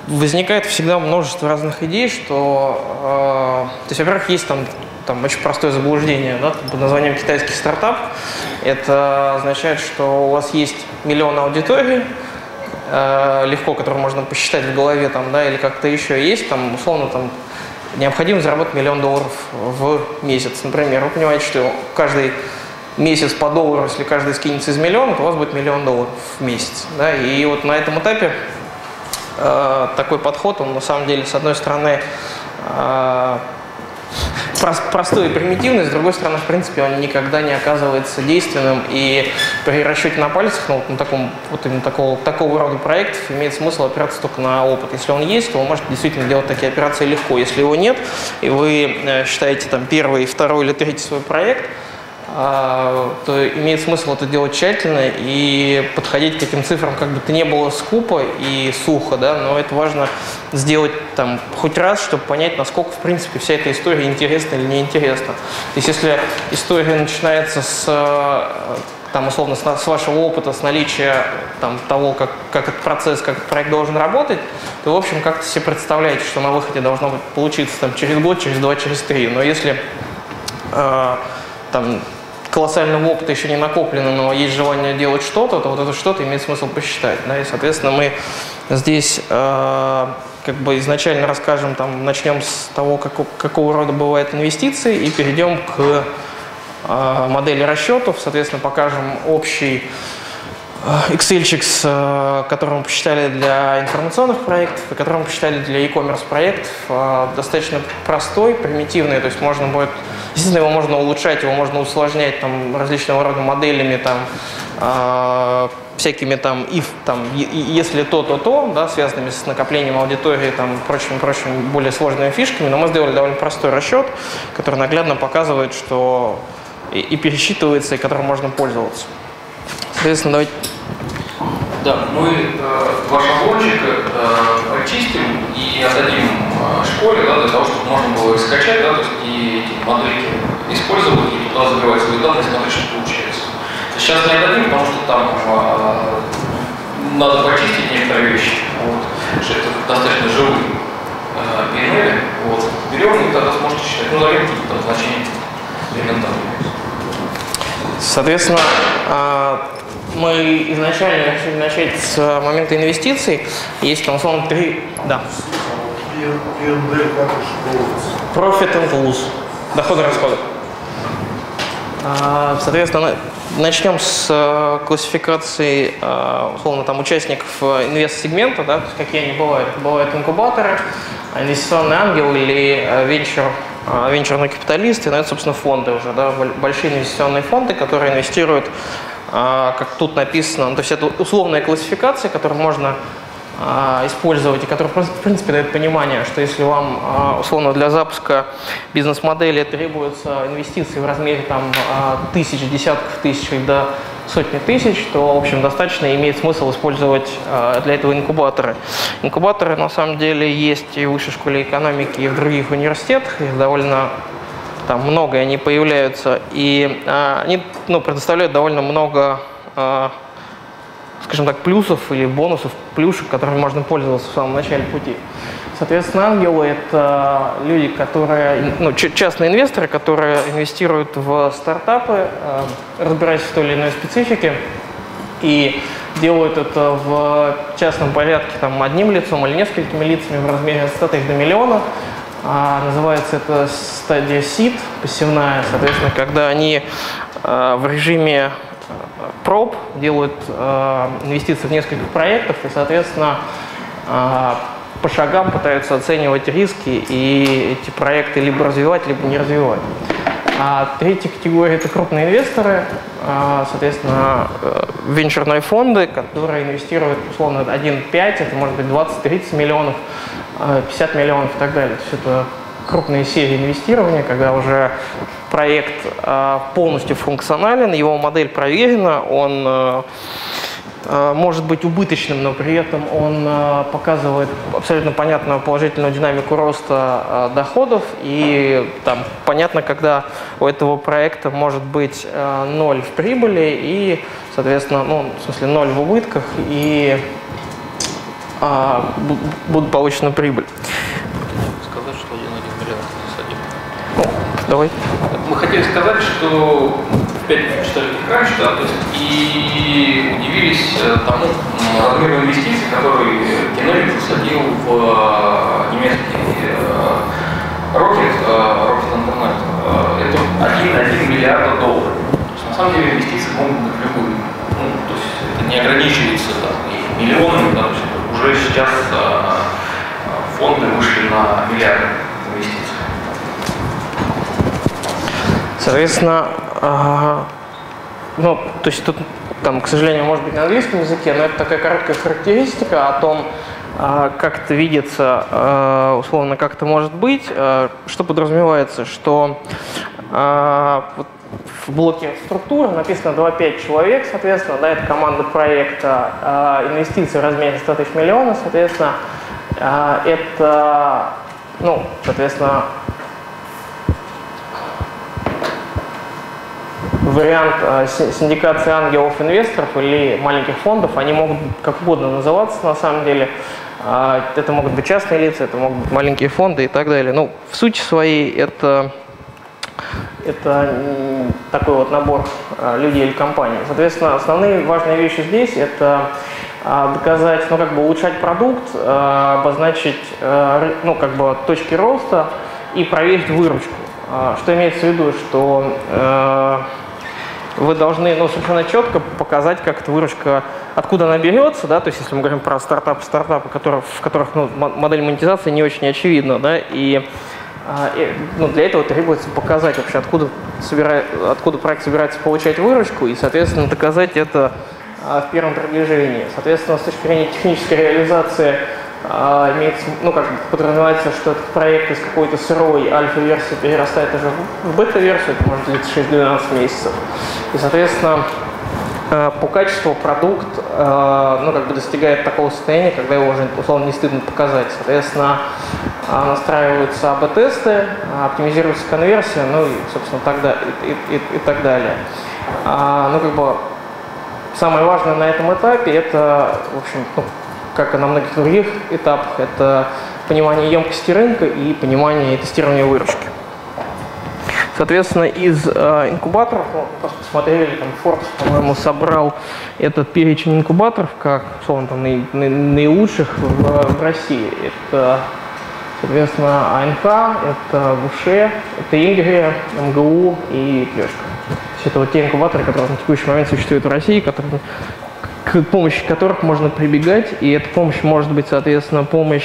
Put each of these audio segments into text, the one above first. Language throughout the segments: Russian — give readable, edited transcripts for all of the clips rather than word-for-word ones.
возникает всегда множество разных идей, что, то есть, во-первых, есть там очень простое заблуждение, да, под названием китайский стартап. Это означает, что у вас есть миллион аудиторий, легко, которые можно посчитать в голове, там, да, или как-то еще есть, там, условно, там, необходимо заработать $1 000 000 в месяц, например. Вы понимаете, что каждый месяц по доллару, если каждый скинется из миллиона, то у вас будет $1 000 000 в месяц. Да? И вот на этом этапе такой подход, он на самом деле, с одной стороны, простой и примитивный, с другой стороны, в принципе, он никогда не оказывается действенным, и при расчете на пальцах, ну, на таком, вот именно такого рода проектов имеет смысл опираться только на опыт. Если он есть, то вы можете действительно делать такие операции легко. Если его нет, и вы считаете там первый, второй или третий свой проект, то имеет смысл это делать тщательно и подходить к этим цифрам как бы то ни было скупо и сухо, да, но это важно сделать там хоть раз, чтобы понять, насколько, в принципе, вся эта история интересна или неинтересна. То есть если история начинается там, условно, с вашего опыта, с наличия там, того, как этот процесс, как этот проект должен работать, то, в общем, как-то себе представляете, что на выходе должно быть получиться там, через год, через 2, через 3. Но если там колоссального опыта еще не накоплено, но есть желание делать что-то, то вот это что-то имеет смысл посчитать. Да? И, соответственно, мы здесь как бы изначально расскажем, там, начнем с того, какого рода бывают инвестиции, и перейдем к модели расчетов. Соответственно, покажем общий Excel-чик, который мы посчитали для информационных проектов и который мы посчитали для e-commerce проектов. Достаточно простой, примитивный, то есть можно будет, естественно, его можно улучшать, его можно усложнять там, различного рода моделями, там, всякими там, если то, да, связанными с накоплением аудитории, там, прочими более сложными фишками, но мы сделали довольно простой расчет, который наглядно показывает, что и пересчитывается, и которым можно пользоваться. Соответственно, давайте. Да, мы ваш шаблончик очистим и отдадим школе, да, для того, чтобы можно было их скачать, да, то есть и эти модельки использовать, и туда забивать свои данные, смотреть, что получается. Сейчас не отдадим, потому что там надо почистить некоторые вещи, вот, что это достаточно живые PNL. Вот. Берем и тогда сможете считать, ну, даем какие-то значения элементарные. Соответственно, мы изначально решили начать с момента инвестиций. Есть там, условно, 3... Да. Profit and loss. Доходы и расходы. Соответственно, начнем с классификации, условно, там, участников инвест-сегмента, да, какие они бывают. Бывают инкубаторы, инвестиционный ангел или венчурные капиталисты, ну, это, собственно, фонды уже, да, большие инвестиционные фонды, которые инвестируют, как тут написано, то есть это условная классификация, которую можно использовать и которая, в принципе, дает понимание, что если вам, условно, для запуска бизнес-модели требуются инвестиции в размере там, тысяч, десятков тысяч до сотни тысяч, то, в общем, достаточно имеет смысл использовать для этого инкубаторы. Инкубаторы, на самом деле, есть и в Высшей школе экономики, и в других университетах. Их довольно там, много, они появляются. И они предоставляют довольно много, скажем так, плюсов или бонусов, плюшек, которыми можно пользоваться в самом начале пути. Соответственно, ангелы – это люди, которые, частные инвесторы, которые инвестируют в стартапы, разбираясь в той или иной специфике, и делают это в частном порядке там, одним лицом или несколькими лицами в размере от 100 тысяч до миллиона. Называется это стадия seed, пассивная. Соответственно, когда они в режиме проб делают инвестиции в несколько проектов и, соответственно, по шагам пытаются оценивать риски и эти проекты либо развивать, либо не развивать. Третья категория – это крупные инвесторы, соответственно, венчурные фонды, которые инвестируют, условно, 1,5, это может быть 20-30 миллионов, 50 миллионов и так далее. То есть это крупные серии инвестирования, когда уже проект полностью функционален, его модель проверена, он может быть убыточным, но при этом он показывает абсолютно понятную положительную динамику роста доходов. И там понятно, когда у этого проекта может быть 0 в прибыли и, соответственно, в смысле 0 в убытках и будет получена прибыль. Сказать, что 1,1 миллиард засадим. Ну, давай. Мы хотели сказать, что в пятницу читали раньше, да, то есть, и удивились тому размеру инвестиций, которые Кинелик засадил в немецкий Rocket Internet. Это 1,1 миллиарда долларов. То есть, на самом деле инвестиции могут быть любые. Ну, то есть это не ограничивается там, и миллионами, да, то есть, уже сейчас фонды вышли на миллиарды инвестиций. Соответственно, ну, то есть тут, там, к сожалению, может быть на английском языке, но это такая короткая характеристика о том, как это видится, условно, как это может быть, что подразумевается, что вот в блоке структуры написано 2-5 человек, соответственно, да, это команда проекта, инвестиции в размере 100 тысяч миллионов, соответственно, это, ну, соответственно, вариант синдикации ангелов-инвесторов или маленьких фондов, они могут как угодно называться на самом деле. Это могут быть частные лица, это могут быть маленькие фонды и так далее. Ну, в сути своей это такой вот набор людей или компаний. Соответственно, основные важные вещи здесь – это доказать, ну, как бы улучшать продукт, обозначить, ну, как бы точки роста и проверить выручку. Что имеется в виду, что вы должны, ну, совершенно четко показать, как эта выручка, откуда она берется, да, то есть если мы говорим про стартапы, в которых, ну, модель монетизации не очень очевидна, да, и ну, для этого требуется показать вообще, откуда проект собирается получать выручку, и, соответственно, доказать это в первом приближении. Соответственно, с точки зрения технической реализации имеется, ну, как бы подразумевается, что этот проект из какой-то сырой альфа-версии перерастает уже в бета-версию, это может длиться 6-12 месяцев. И, соответственно, по качеству продукт, ну, как бы достигает такого состояния, когда его уже, условно, не стыдно показать. Соответственно, настраиваются АБ-тесты, оптимизируется конверсия, ну и, собственно, и так далее. Ну, как бы самое важное на этом этапе – это, в общем, ну, как и на многих других этапах, это понимание емкости рынка и понимание тестирования выручки. Соответственно, из инкубаторов, ну, просто посмотрели, там, Forbes, по-моему, собрал этот перечень инкубаторов, как, условно, там, наилучших в России. Это, соответственно, АНХ, это ВШ, это Ингрия, МГУ и Клёшка. То есть это вот те инкубаторы, которые на текущий момент существуют в России, которые, к помощи которых можно прибегать, и эта помощь может быть, соответственно,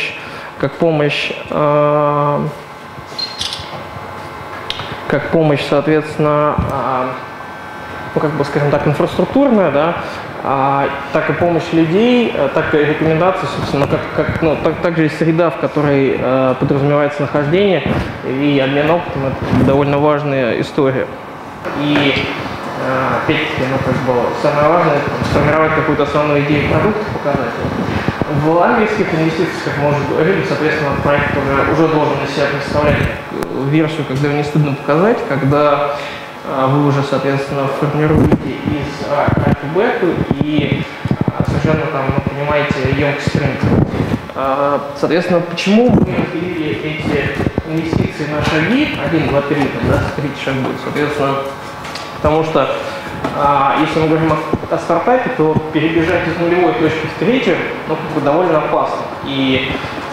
соответственно, ну, как бы, скажем так, инфраструктурная, да, так и помощь людей, так и рекомендации, собственно, также и среда, в которой подразумевается нахождение, и обмен опытом – это довольно важная история. И опять-таки, ну, как бы, самое важное – сформировать какую-то основную идею продукта, показать. В английских инвестициях, как мы уже говорили, соответственно, проект уже должен из себя представлять версию, когда его не стыдно показать, когда вы уже, соответственно, формируете из альфа-бету и совершенно там, ну, понимаете емкость рынка. Соответственно, почему мы разделили эти инвестиции на шаги, 1, 2, 3, да, 3 шаг будет, соответственно, потому что если мы говорим о стартапе, то перебежать из нулевой точки в третью, ну, как бы довольно опасно. И,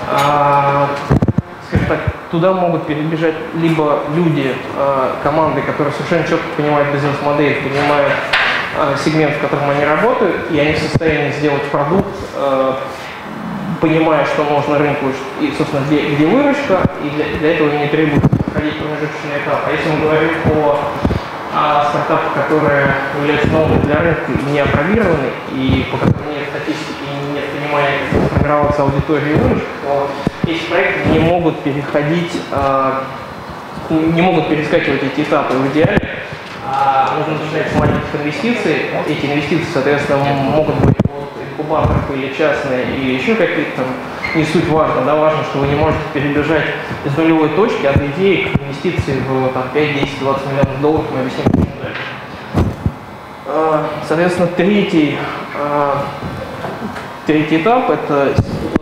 скажем так, туда могут перебежать либо люди, команды, которые совершенно четко понимают бизнес-модель, понимают сегмент, в котором они работают, и они в состоянии сделать продукт, понимая, что нужно рынку, и, собственно, где выручка, и для этого не требуется проходить промежуточный этап. А если мы говорим о стартапы, которые являются новыми для рынка и не опробированы, и по которым нет статистики и нет понимания, как формироваться аудитория и выручка, то эти проекты не могут переходить, не могут перескакивать эти этапы в идеале. Нужно начинать с маленьких инвестиций. Эти инвестиции, соответственно, могут быть от инкубаторов или частные, или еще какие-то там. Не суть важно, да, важно, что вы не можете перебежать из нулевой точки от идеи к инвестиции в там, 5, 10, 20 миллионов долларов, мы объясним дальше. Соответственно, третий этап – это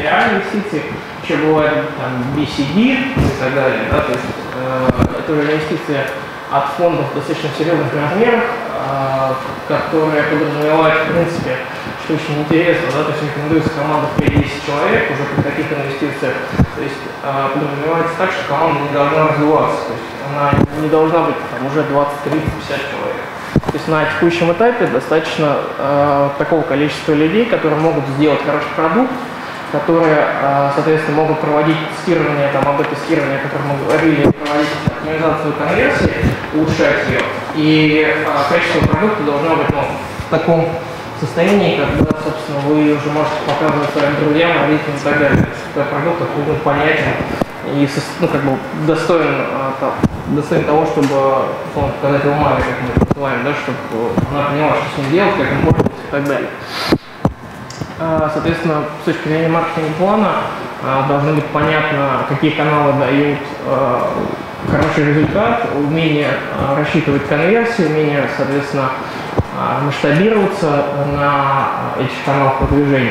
реальные инвестиции, еще бывает там BCD и так далее, да, то есть это уже инвестиции от фондов достаточно серьезных размеров, которые подразумевают, в принципе, что очень интересно, да, то есть рекомендуется команда в 5-10 человек уже при таких инвестициях, то есть подразумевается так, что команда не должна развиваться, то есть она не должна быть там уже 20, 30, 50 человек. То есть на текущем этапе достаточно такого количества людей, которые могут сделать хороший продукт, которые, соответственно, могут проводить тестирование, там, АБ-тестирование, о котором мы говорили, проводить оптимизацию конверсии, улучшать ее. И качество продукта должно быть в таком состоянии, когда, собственно, вы уже можете показывать своим друзьям, родителям и так далее. Когда продукт будет понятен и достоин того, чтобы показать его маме, как мы это называем, да, чтобы она поняла, что с ним делать, как им пользоваться и так далее. Соответственно, с точки зрения маркетингового плана должно быть понятно, какие каналы дают хороший результат, умение рассчитывать конверсии, умение, соответственно, масштабироваться на этих каналах продвижения.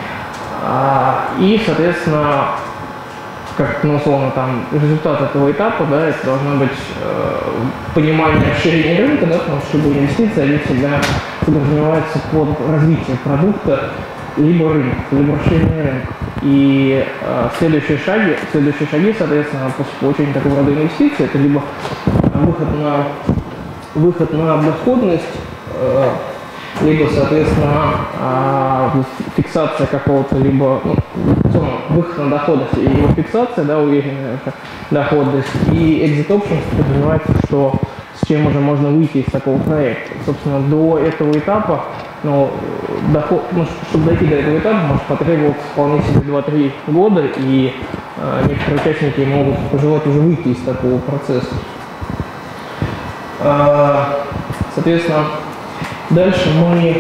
И, соответственно, как, условно, там, результат этого этапа, да, это должно быть понимание расширения рынка, да, потому что любые инвестиции, они всегда подразумеваются под развитие продукта, либо рынок, либо расширение рынка. И следующие шаги, соответственно, после получения такого рода инвестиций, это либо выход на доходность, либо, соответственно, фиксация какого-то, либо выход на доходность и его фиксация, да, уверенная доходность, и exit options подразумевается, что с чем уже можно выйти из такого проекта. Собственно, до этого этапа, чтобы дойти до этого этапа, может потребоваться вполне себе 2-3 года, и некоторые участники могут пожелать уже выйти из такого процесса. Соответственно, дальше мы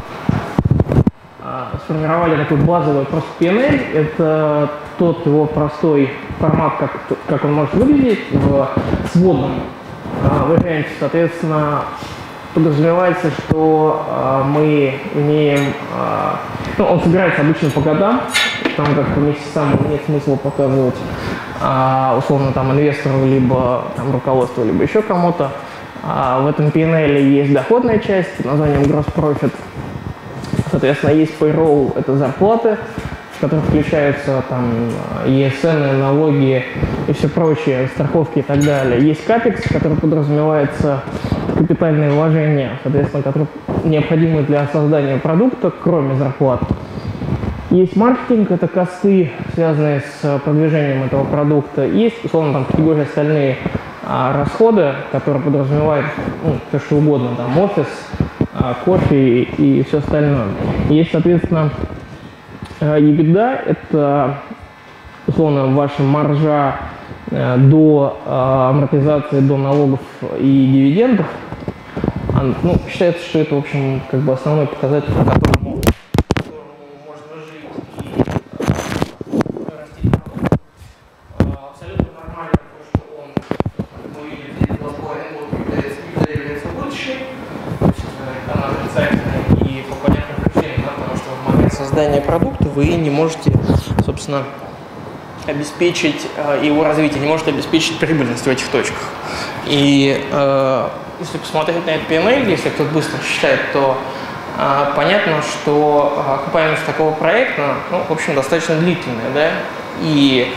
сформировали такой базовый просто PNL. Это тот его простой формат, как он может выглядеть в сводном варианте. Соответственно, подразумевается, что мы имеем... он собирается обычно по годам, потому как по месяцам нет смысла показывать условно там инвестору, либо там руководству, либо еще кому-то. В этом PNL есть доходная часть под названием Gross Profit. Соответственно, есть payroll, это зарплаты, в которые включаются там ESN, налоги и все прочее, страховки и так далее. Есть CAPEX, который подразумевается капитальные вложения, соответственно, которые необходимы для создания продукта, кроме зарплат. Есть маркетинг, это косты, связанные с продвижением этого продукта. Есть, условно, там категория остальные расходы, которые подразумевают все что угодно, там офис, кофе и все остальное. Есть, соответственно, EBITDA, это, условно, ваша маржа до амортизации, до налогов и дивидендов. Считается, что это, в общем, как бы основной показатель, по которому можно жить и расти. Абсолютно нормально то, что он, как мы видели, 2,5 года является убыточным, она отрицательная, и по понятным причинам, да, потому что в момент создания продукта вы не можете, собственно, обеспечить его развитие, не можете обеспечить прибыльность в этих точках. И если посмотреть на этот PNL, если кто-то быстро считает, то понятно, что окупаемость такого проекта, в общем, достаточно длительная, да, и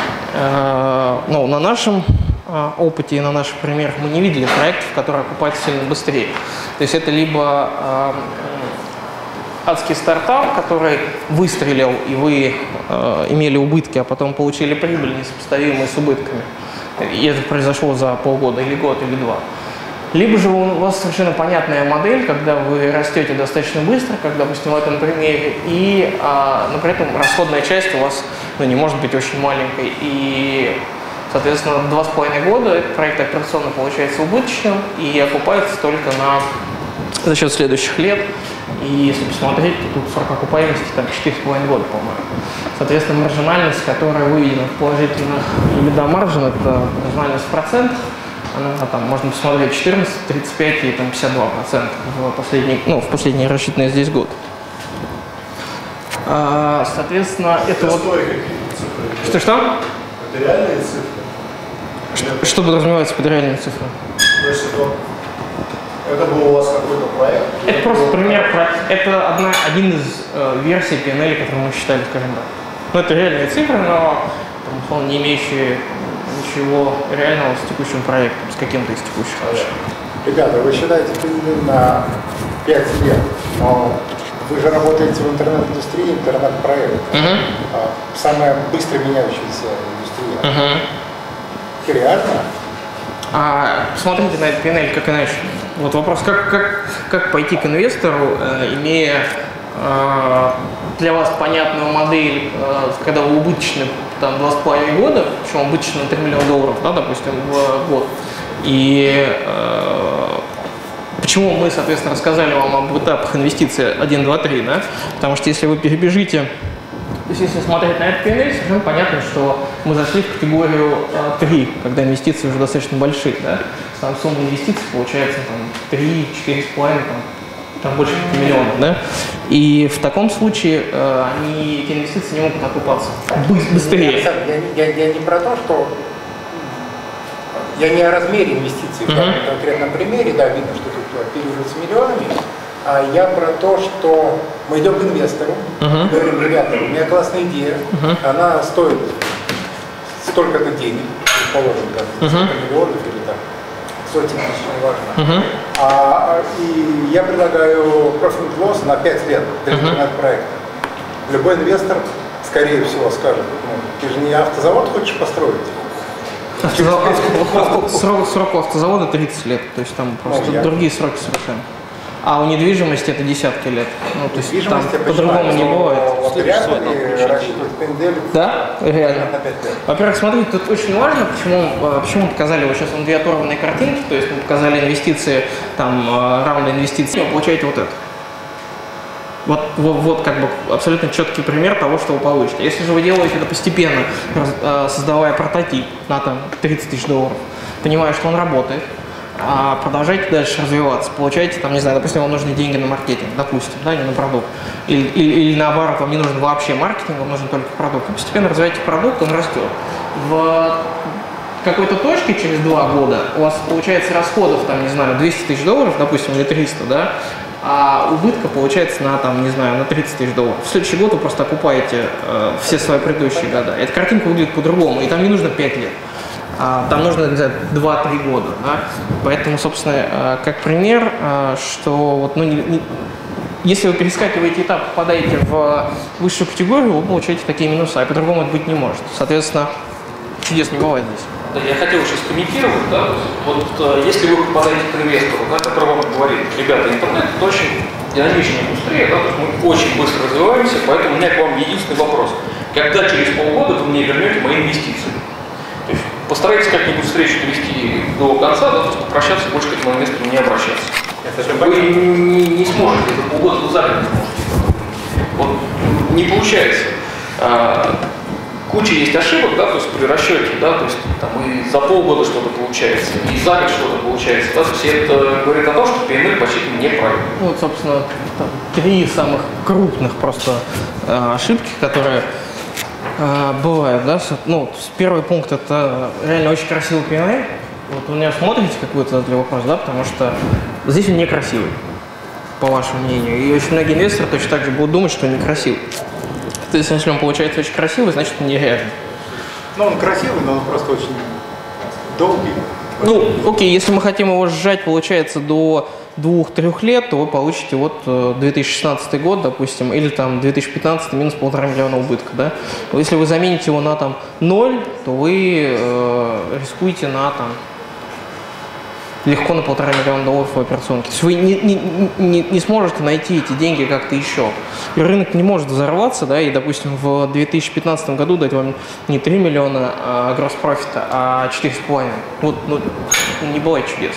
на нашем опыте и на наших примерах мы не видели проектов, которые окупаются сильно быстрее. То есть это либо адский стартап, который выстрелил, и вы имели убытки, а потом получили прибыль, несопоставимые с убытками. И это произошло за полгода, или год, или два. Либо же у вас совершенно понятная модель, когда вы растете достаточно быстро, как, допустим, в этом примере, и но при этом расходная часть у вас не может быть очень маленькой. И, соответственно, 2,5 года этот проект операционно получается убыточным и окупается только за счет следующих лет. И если посмотреть, то тут срок окупаемости там 4,5 года, по-моему. Соответственно, маржинальность, которая выведена в положительных EBITDA маржин, это маржинальность в процентах. Она там, можно посмотреть, 14, 35 и там 52% в последний рассчитанный здесь год. Соответственно, это вот... Что-что? Это реальные цифры? Что подразумевается под реальными цифрами? То есть это был у вас какой-то проект? Это просто пример проекта. Это один из версий PNL, которую мы считали, скажем так. Ну, это реальные цифры, но условно, не имеющие ничего реального с текущим проектом, с каким-то из текущих наших. Ребята, вы считаете PNL на 5 лет, но вы же работаете в интернет-индустрии, интернет-проект. Самая быстро меняющаяся индустрия. Реально? Посмотрите на этот PNL как иначе. Вот вопрос, как пойти к инвестору, имея для вас понятную модель, когда вы убыточны там 2,5 года, причем убыточны на $3 миллиона, да, допустим, в год. И почему мы, соответственно, рассказали вам об этапах инвестиций 1, 2, 3, да? Потому что если вы перебежите, то есть если смотреть на этот PNL, совершенно понятно, что мы зашли в категорию 3, когда инвестиции уже достаточно большие, да? Там сумма инвестиций получается там 3, 4,5, там больше 5 миллионов, да? И в таком случае эти инвестиции не могут окупаться быстрее. Я не про то, что... Я не о размере инвестиций в данном конкретном примере, да, видно, что тут оперируется миллионами, а я про то, что мы идем к инвестору, говорим, ребята, у меня классная идея, она стоит столько-то денег, предположим, да, сколько миллионов или там, сотен тысяч, неважно. И я предлагаю profit and loss на 5 лет для интернет-проекта. Любой инвестор, скорее всего, скажет, ты же не автозавод хочешь построить? Срок автозавода 30 лет, то есть там просто другие сроки совершенно. А у недвижимости это десятки лет. Ну, то есть там по-другому не бывает. Вот реально рассчитывать PNL? Да, реально. Во-первых, смотрите, тут очень важно, почему мы показали вот сейчас две оторванные картинки, то есть мы показали инвестиции, там, раунды инвестиций, вы получаете вот это. Вот как бы абсолютно четкий пример того, что вы получите. Если же вы делаете это постепенно, создавая прототип на там, $30 000, понимая, что он работает, продолжайте дальше развиваться, получаете, там, не знаю, допустим, вам нужны деньги на маркетинг, допустим, да, не на продукт, или наоборот, вам не нужен вообще маркетинг, вам нужен только продукт. Постепенно развиваете продукт, он растет. В какой-то точке через 2 года у вас получается расходов, там, не знаю, $200 000, допустим, или 300, да, а убытка получается на, там, не знаю, на $30 000. В следующий год вы просто окупаете все свои предыдущие года. Эта картинка выглядит по-другому, и там не нужно 5 лет. Там нужно, не знаю, 2-3 года. Да? Поэтому, собственно, как пример, что вот, если вы перескакиваете этап, попадаете в высшую категорию, вы получаете такие минусы, а по-другому это быть не может. Соответственно, чудес не бывает здесь. Да, я хотел сейчас комментировать, да, вот если вы попадаете к инвестору, да, который вам говорит, ребята, интернет это очень динамичная индустрия, да, то есть мы очень быстро развиваемся, поэтому у меня к вам единственный вопрос. Когда через полгода вы мне вернете мои инвестиции? То есть постарайтесь как-нибудь встречу довести до конца, да, то есть попрощаться, больше к этому инвестору не обращаться. Вы не сможете, за полгода вы сами не сможете. Вот не получается. Куча есть ошибок, да, то есть при расчете, да, то есть там и за полгода что-то получается, и за год что-то получается, да, то есть это говорит о том, что PNL посчитан неправильно. Ну, вот, собственно, там 3 самых крупных просто ошибки, которые бывают, да. Ну, первый пункт – это реально очень красивый PNL. Вот вы на него смотрите, как вы задали вопрос, да, потому что здесь он некрасивый, по вашему мнению, и очень многие инвесторы точно так же будут думать, что он некрасивый. То есть, если он получается очень красивый, значит, он нереальный. Ну, он красивый, но он просто очень долгий. Ну, окей, если мы хотим его сжать, получается, до 2-3 лет, то вы получите вот 2016 год, допустим, или там 2015 минус $1,5 миллиона убытка, да. Если вы замените его на там 0, то вы рискуете на там легко на $1,5 миллиона в операционке. То есть вы не сможете найти эти деньги как-то еще. И рынок не может взорваться, да, и, допустим, в 2015 году дать вам не 3 миллиона gross profit, а 4,5. Вот, ну, не бывает чудес.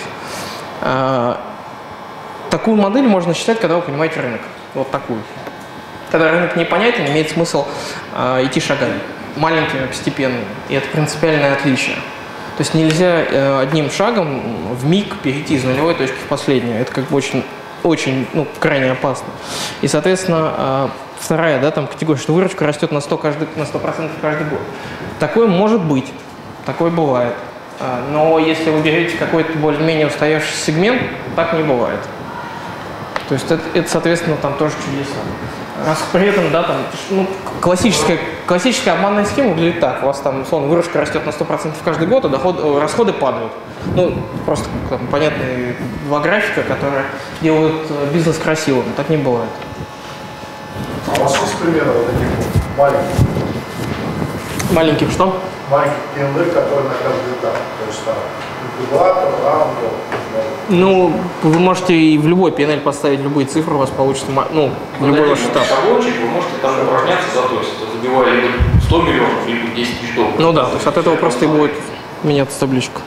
Такую модель можно считать, когда вы понимаете рынок. Вот такую. Когда рынок непонятен, имеет смысл идти шагами, маленькими, постепенными. И это принципиальное отличие. То есть нельзя одним шагом вмиг перейти из нулевой точки в последнюю. Это как бы очень, ну, крайне опасно. И, соответственно, вторая, да, там категория, что выручка растет на 100% каждый год. Такое может быть, такое бывает. Но если вы берете какой-то более-менее устоявшийся сегмент, так не бывает. То есть это соответственно, там тоже чудеса. Раз при этом, да, там, ну, классическая обманная схема выглядит так. У вас там, условно, выручка растет на 100% каждый год, а расходы падают. Ну, просто там, понятные два графика, которые делают бизнес красивым. Так не бывает. А у вас есть примеры вот таких маленьких? Маленьких что? Маленьких P&L, которые на каждый этап. То есть там инкубатор, ангел. Ну, вы можете и в любой P&L поставить любые цифры, у вас получится, ну, любой ваш этап. Шаблончик, вы можете там упражняться, да, то есть забивая либо 100 миллионов, либо 10 тысяч долларов. Ну да, то есть от этого просто и будет меняться табличка.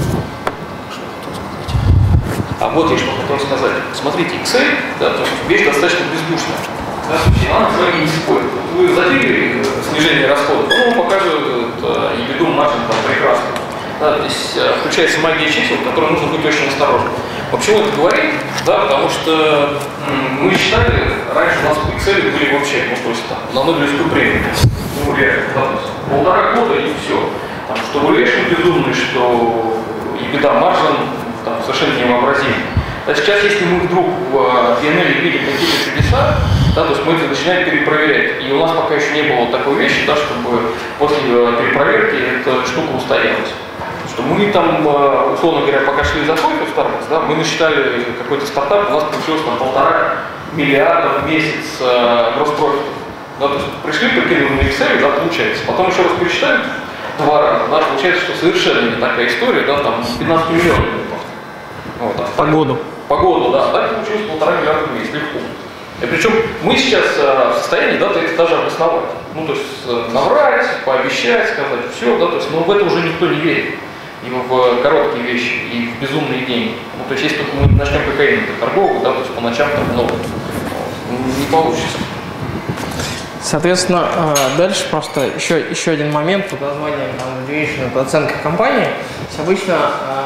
А вот я что хотел сказать. Смотрите, Excel, да, то есть вещь достаточно бездушная. Да, то есть она с вами не спорит. Вы задвигали снижение расходов, он вам покажет EBITDA маржин там прекрасно. Да, то есть включается магия чисел, в которой нужно быть очень осторожным. Почему это говорит? Да, потому что мы считали, раньше у нас в Excel были вообще, ну то есть там, на Нобелевскую премию. Ну реально, да, то есть 1,5 года и все. Там, что валюэйшн безумный, что EBITDA маржин там, совершенно невообразим. А сейчас, если мы вдруг в PNL видим какие-то чудеса, да, то есть мы это начинаем перепроверять. И у нас пока еще не было такой вещи, да, чтобы после перепроверки эта штука устоялась. Что мы там, условно говоря, пока шли за кофе в Starbucks, да, мы насчитали какой-то стартап, у нас получилось там 1,5 миллиарда в месяц гросс-профита. Да, то есть пришли, прикинули на Excel, да, получается. Потом еще раз пересчитали 2 раза, да, получается, что совершенно не такая история, да, там 15 миллионов. Вот, да. По году. По году, да, так получилось 1,5 миллиарда в месяц, легко. И причем мы сейчас в состоянии, да, это даже обосновать. Ну, то есть наврать, пообещать, сказать, все, да, то есть, но в это уже никто не верит. И в короткие вещи, и в безумные деньги. Ну, то есть, если только мы начнем кокаином торговку, да, то есть по ночам там много, не получится. Соответственно, дальше просто еще один момент под названием valuation, это оценка компании. То есть обычно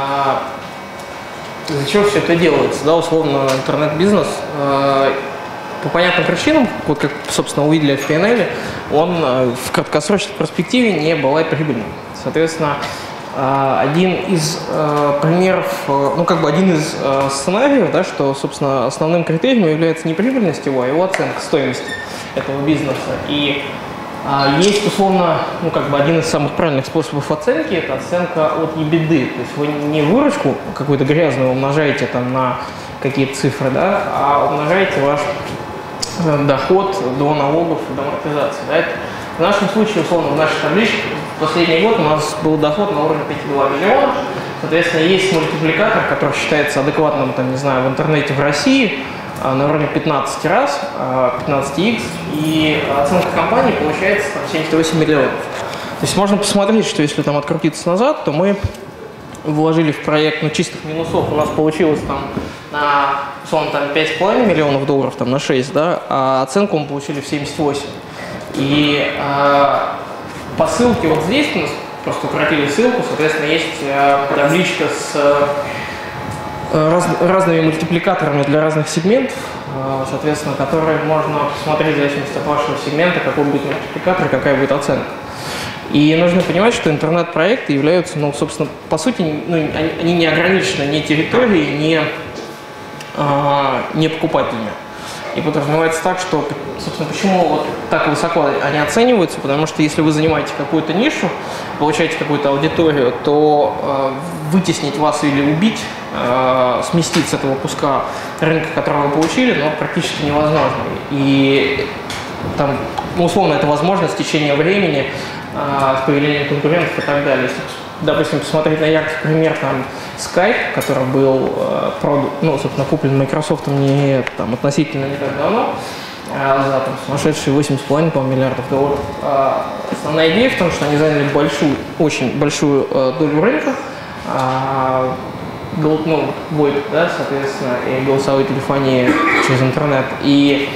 для чего все это делается, да, условно интернет-бизнес по понятным причинам, вот как, собственно, увидели в P&L, он в краткосрочной перспективе не бывает прибыльным. Соответственно, один из примеров, ну как бы один из сценариев, да, что, собственно, основным критерием является не прибыльность его, а его оценка стоимости этого бизнеса. И есть, условно, ну как бы один из самых правильных способов оценки – это оценка от EBITDA. То есть вы не выручку какую-то грязную умножаете там на какие-то цифры, да, а умножаете ваш доход до налогов и до амортизации. Да. Это в нашем случае, условно, в нашей табличке в последний год у нас был доход на уровне 5,2 миллиона. Соответственно, есть мультипликатор, который считается адекватным, там, не знаю, в интернете в России на уровне 15 раз, 15x, и оценка компании получается там, 78 миллионов. То есть можно посмотреть, что если там открутиться назад, то мы вложили в проект, ну, чистых минусов у нас получилось там на, условно, там 5,5 миллионов долларов, там на 6, да, а оценку мы получили в 78. И по ссылке вот здесь у нас просто укоротили ссылку, соответственно, есть табличка с разными мультипликаторами для разных сегментов, соответственно, которые можно посмотреть в зависимости от вашего сегмента, какой будет мультипликатор и какая будет оценка. И нужно понимать, что интернет-проекты являются, ну, собственно, по сути, ну, они не ограничены ни территорией, ни покупателями. И подразумевается так, что, собственно, почему вот так высоко они оцениваются, потому что если вы занимаете какую-то нишу, получаете какую-то аудиторию, то вытеснить вас или убить, сместить с этого куска рынка, который вы получили, ну, практически невозможно. И там, ну, условно, это возможно с течением времени, с появлением конкурентов и так далее. Если, допустим, посмотреть на яркий пример, там, Skype, который был, ну, собственно, куплен Microsoft не там, относительно не так давно, за там, сумасшедшие 8,5 миллиардов долларов. Основная идея в том, что они заняли очень большую долю рынка, ну, VoIP, да, соответственно, и голосовой телефонии через интернет. И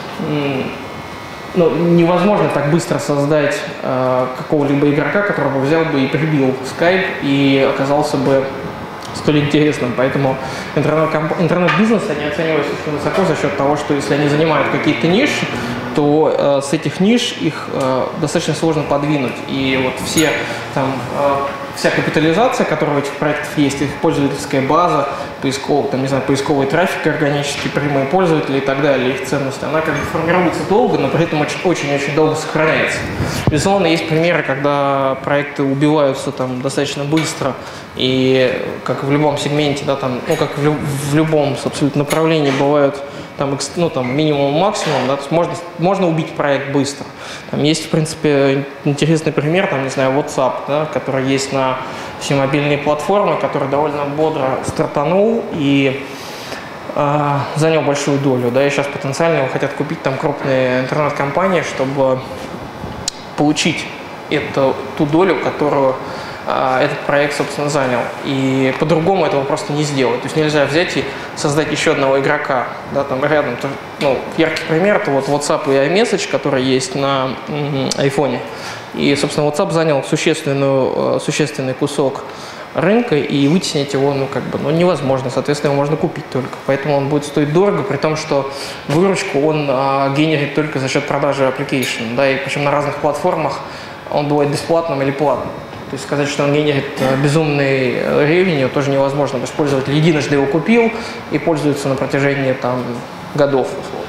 ну, невозможно так быстро создать какого-либо игрока, который бы взял бы и прибил Skype и оказался бы столь интересным. Поэтому интернет-бизнес они оцениваются очень высоко за счет того, что если они занимают какие-то ниши, то с этих ниш их достаточно сложно подвинуть. И вот вся капитализация, которая у этих проектов есть, их пользовательская база, поисковый трафик органический, прямые пользователи и так далее, их ценность, она как бы формируется долго, но при этом очень-очень долго сохраняется. Безусловно, есть примеры, когда проекты убиваются там достаточно быстро, и как в любом сегменте, да, там, как в любом абсолютно направлении бывают там минимум, максимум, да, то есть можно убить проект быстро. Там есть, в принципе, интересный пример, там, не знаю, WhatsApp, да, который есть на все мобильные платформы, который довольно бодро стартанул и занял большую долю, да, и сейчас потенциально его хотят купить там крупные интернет-компании, чтобы получить ту долю, которую этот проект, собственно, занял. И по-другому этого просто не сделать. То есть нельзя взять и создать еще одного игрока, да, там рядом. Яркий пример – это вот WhatsApp и iMessage, который есть на iPhone. И, собственно, WhatsApp занял существенный кусок рынка, и вытеснить его невозможно. Соответственно, его можно купить только. Поэтому он будет стоить дорого, при том, что выручку он генерит только за счет продажи application. Да, и причем на разных платформах он бывает бесплатным или платным. То есть сказать, что он генерит безумный ревеню, тоже невозможно. То есть пользователь единожды его купил и пользуется на протяжении годов.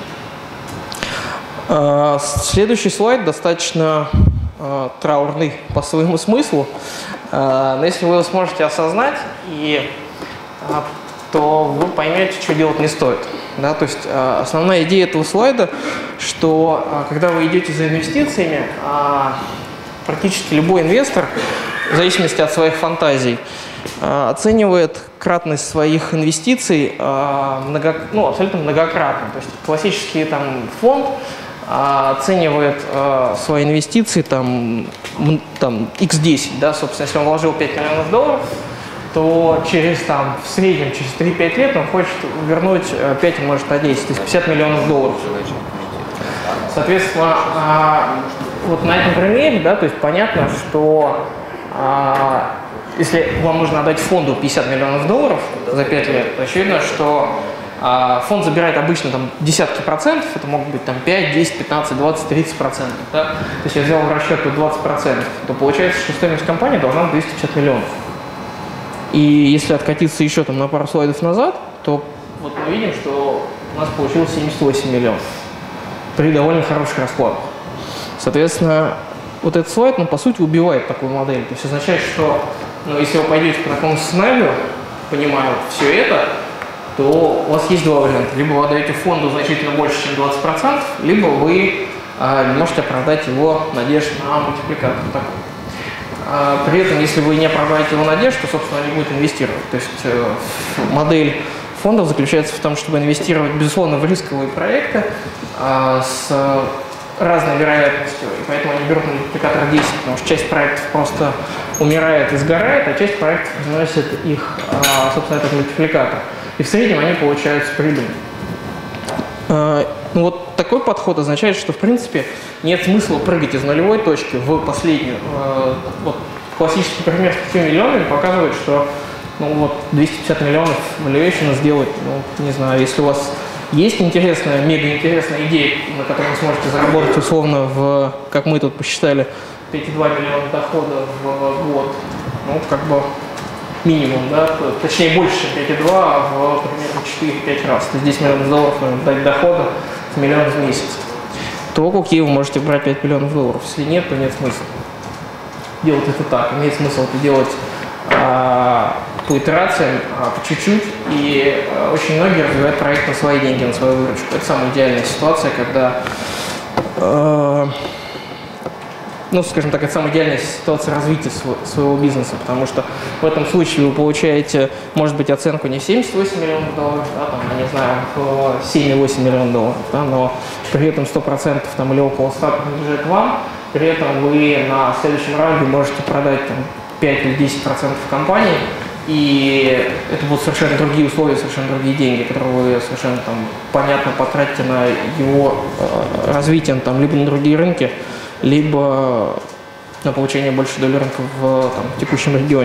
Следующий слайд достаточно траурный по своему смыслу. Но если вы его сможете осознать, то вы поймете, что делать не стоит. Да? То есть основная идея этого слайда, что когда вы идете за инвестициями, практически любой инвестор, в зависимости от своих фантазий, оценивает кратность своих инвестиций абсолютно многократно. То есть классический фонд оценивает свои инвестиции x10, да, собственно, если он вложил $5 миллионов, то в среднем через 3-5 лет он хочет вернуть 5 умножить на 10, то есть $50 миллионов. Соответственно, вот на этом примере, да, то есть понятно, что если вам нужно отдать фонду $50 миллионов за 5 лет, то очевидно, что фонд забирает обычно десятки процентов, это могут быть 5, 10, 15, 20, 30%. Да? То есть я взял в расчет 20%, то получается, что стоимость компании должна быть 250 миллионов. И если откатиться еще на пару слайдов назад, то вот мы видим, что у нас получилось 78 миллионов при довольно хороших раскладах. Соответственно, вот этот слайд, по сути, убивает такую модель. То есть означает, что если вы пойдете по такому сценарию, понимая все это, то у вас есть два варианта. Либо вы отдаете фонду значительно больше, чем 20%, либо вы не можете оправдать его надежд на мультипликатор такой. При этом, если вы не оправдаете его надежд, то, собственно, он не будет инвестировать. То есть модель фондов заключается в том, чтобы инвестировать, безусловно, в рисковые проекты с разной вероятностью, и поэтому они берут мультипликатор 10, потому что часть проектов просто умирает и сгорает, а часть проектов приносит их, собственно, этот мультипликатор. И в среднем они получаются прибыльными. Вот такой подход означает, что, в принципе, нет смысла прыгать из нулевой точки в последнюю. Вот классический пример с 5 миллионами показывает, что 250 миллионов valuation сделать, не знаю, если у вас есть мега интересная идея, на которой вы сможете заработать условно как мы тут посчитали, 5,2 миллиона дохода в год, минимум, да, точнее больше, чем 5,2, в примерно 4-5 раз. То есть $10 миллионов дать дохода в миллион в месяц. То окей, вы можете брать $5 миллионов. Если нет, то нет смысла делать это так. Имеет смысл это делать по итерациям, по чуть-чуть, и очень многие развивают проект на свои деньги, на свою выручку. Это самая идеальная ситуация, когда, скажем так, это самая идеальная ситуация развития своего бизнеса, потому что в этом случае вы получаете, может быть, оценку не в $78 миллионов, да, не знаю, в 7,8 миллионов долларов, да, но при этом 100% или около 100 принадлежит вам, при этом вы на следующем раунде можете продать 5 или 10% компании, и это будут совершенно другие условия, совершенно другие деньги, которые вы совершенно понятно потратите на его развитие либо на другие рынки, либо на получение большей доли рынка в текущем регионе.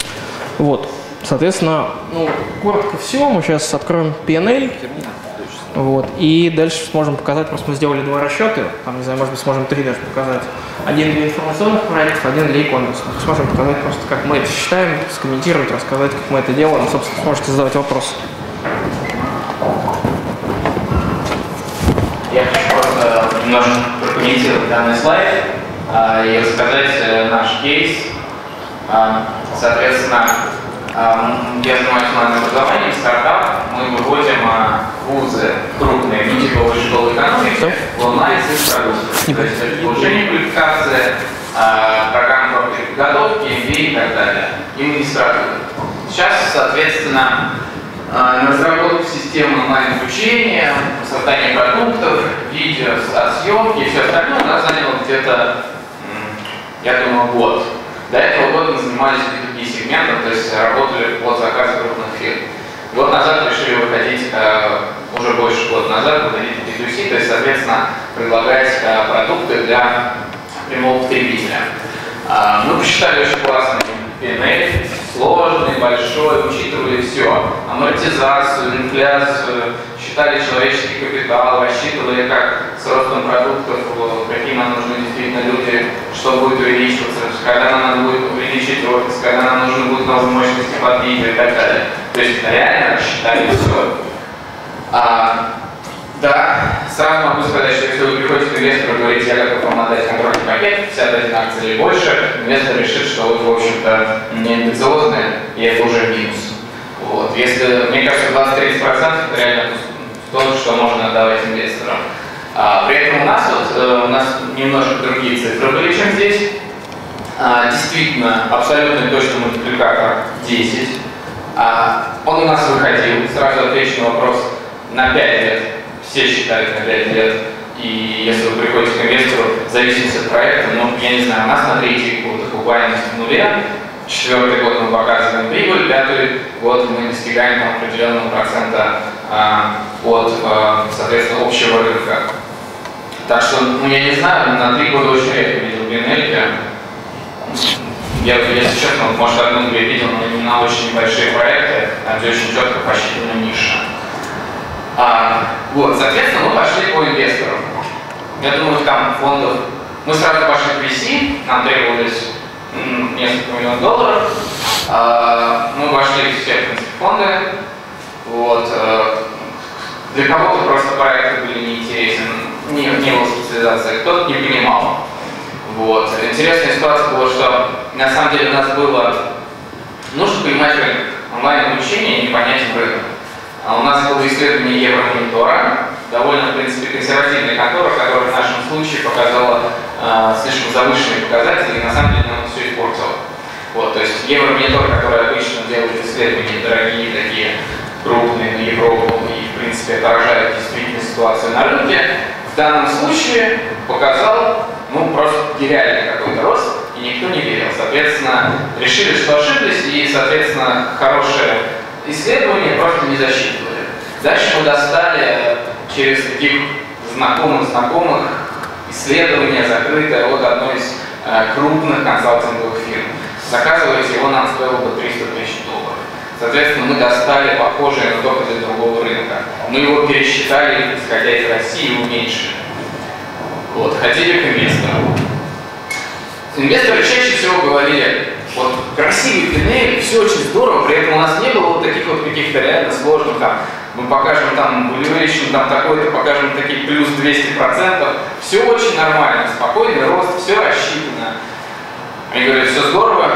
Вот. Соответственно, коротко все. Мы сейчас откроем P&L. Вот. И дальше сможем показать, просто мы сделали 2 расчета, там, не знаю, может быть, сможем 3 даже показать. Один для информационных проектов, один для e-commerce. Сможем показать просто, как мы это считаем, скомментировать, рассказать, как мы это делаем. Собственно, сможете задавать вопросы. Я хочу просто немножко прокомментировать данный слайд и рассказать наш кейс. Соответственно, я занимаюсь онлайн образованием, стартап. Мы выводим вузы крупные, ну типа высшей школы экономики, в онлайн с их продуктами. То есть это повышение квалификации, программы профильной подготовки, MBA и так далее, и магистратуры. Сейчас, соответственно, на разработку системы онлайн-обучения, создание продуктов, видео, съемки и все остальное у нас заняло где-то, я думаю, год. До этого года мы занимались B2B сегментом, то есть работали под заказы крупных фирм. Год назад решили выходить, уже больше года назад, выходить в B2C, то есть, соответственно, предлагать продукты для прямого потребителя. Мы посчитали очень классный P&L, сложный, большой, учитывали все. Амортизацию, инфляцию, считали человеческий капитал, рассчитывали, как с ростом продуктов, какие нам нужны действительно люди, что будет увеличиваться, когда нам надо будет увеличить офис, когда нам нужны будут новые мощности под видео и так далее. То есть реально рассчитали все. Да, сразу могу сказать, что если вы приходите к инвестору и говорите, я готов вам отдать контрольный пакет, 51 акция или больше, инвестор решит, что вы, в общем-то, не амбициозные, и это уже минус. Вот. Если, мне кажется, 20-30% это реально то, что можно отдавать инвесторам. При этом у нас немножко другие цифры были, чем здесь. Действительно, абсолютно точный мультипликатор 10. Он у нас выходил, сразу отвечу на вопрос, на 5 лет. Все считают на 5 лет. И если вы приходите к инвестору, в зависимости от проекта, ну, я не знаю, у нас на 3-й год окупаемость в нуле, 4-й год мы показываем прибыль, 5-й год мы достигаем там, определенного процента от, соответственно, общего рынка. Так что, ну, я не знаю, на 3 года очень редко видел P&L. Я, если честно, может, одну-две видел, но не на очень большие проекты, там, где очень четко посчитана ниша. Вот, соответственно, мы пошли по инвесторам. Я думаю, там фондов... Мы сразу пошли в VC, нам требовались несколько миллионов долларов. Мы вошли в все, в принципе, фонды. Вот. Для кого-то просто проекты были неинтересны, не было специализации, кто-то не понимал. Вот. Интересная ситуация была, что на самом деле у нас было... Нужно понимать рынок. Онлайн-обучение непонятен рынок. У нас было исследование Евромонитора, довольно, в принципе, консервативная контора, которая в нашем случае показала слишком завышенные показатели, и на самом деле нам все испортило. Вот, то есть Евромонитор, который обычно делает исследования дорогие, такие крупные на Европу, и, в принципе, отражает действительно ситуацию на рынке, в данном случае показал, ну, просто нереальный какой-то рост, и никто не верил. Соответственно, решили, что ошиблись, и, соответственно, хорошее исследования просто не засчитывали. Дальше мы достали через таких знакомых исследование закрытое от одной из крупных консалтинговых фирм. Заказывать его нам стоило бы 300 тысяч долларов. Соответственно, мы достали похожие на доходы другого рынка. Мы его пересчитали, исходя из России, и уменьшили. Вот, ходили к инвесторам. Инвесторы чаще всего говорили, вот красивый P&L, все очень здорово, при этом у нас не было вот таких вот каких-то реально сложных, там, мы покажем там valuation, там такой-то, покажем такие плюс 200%, все очень нормально, спокойный рост, все рассчитано. Они говорят, все здорово,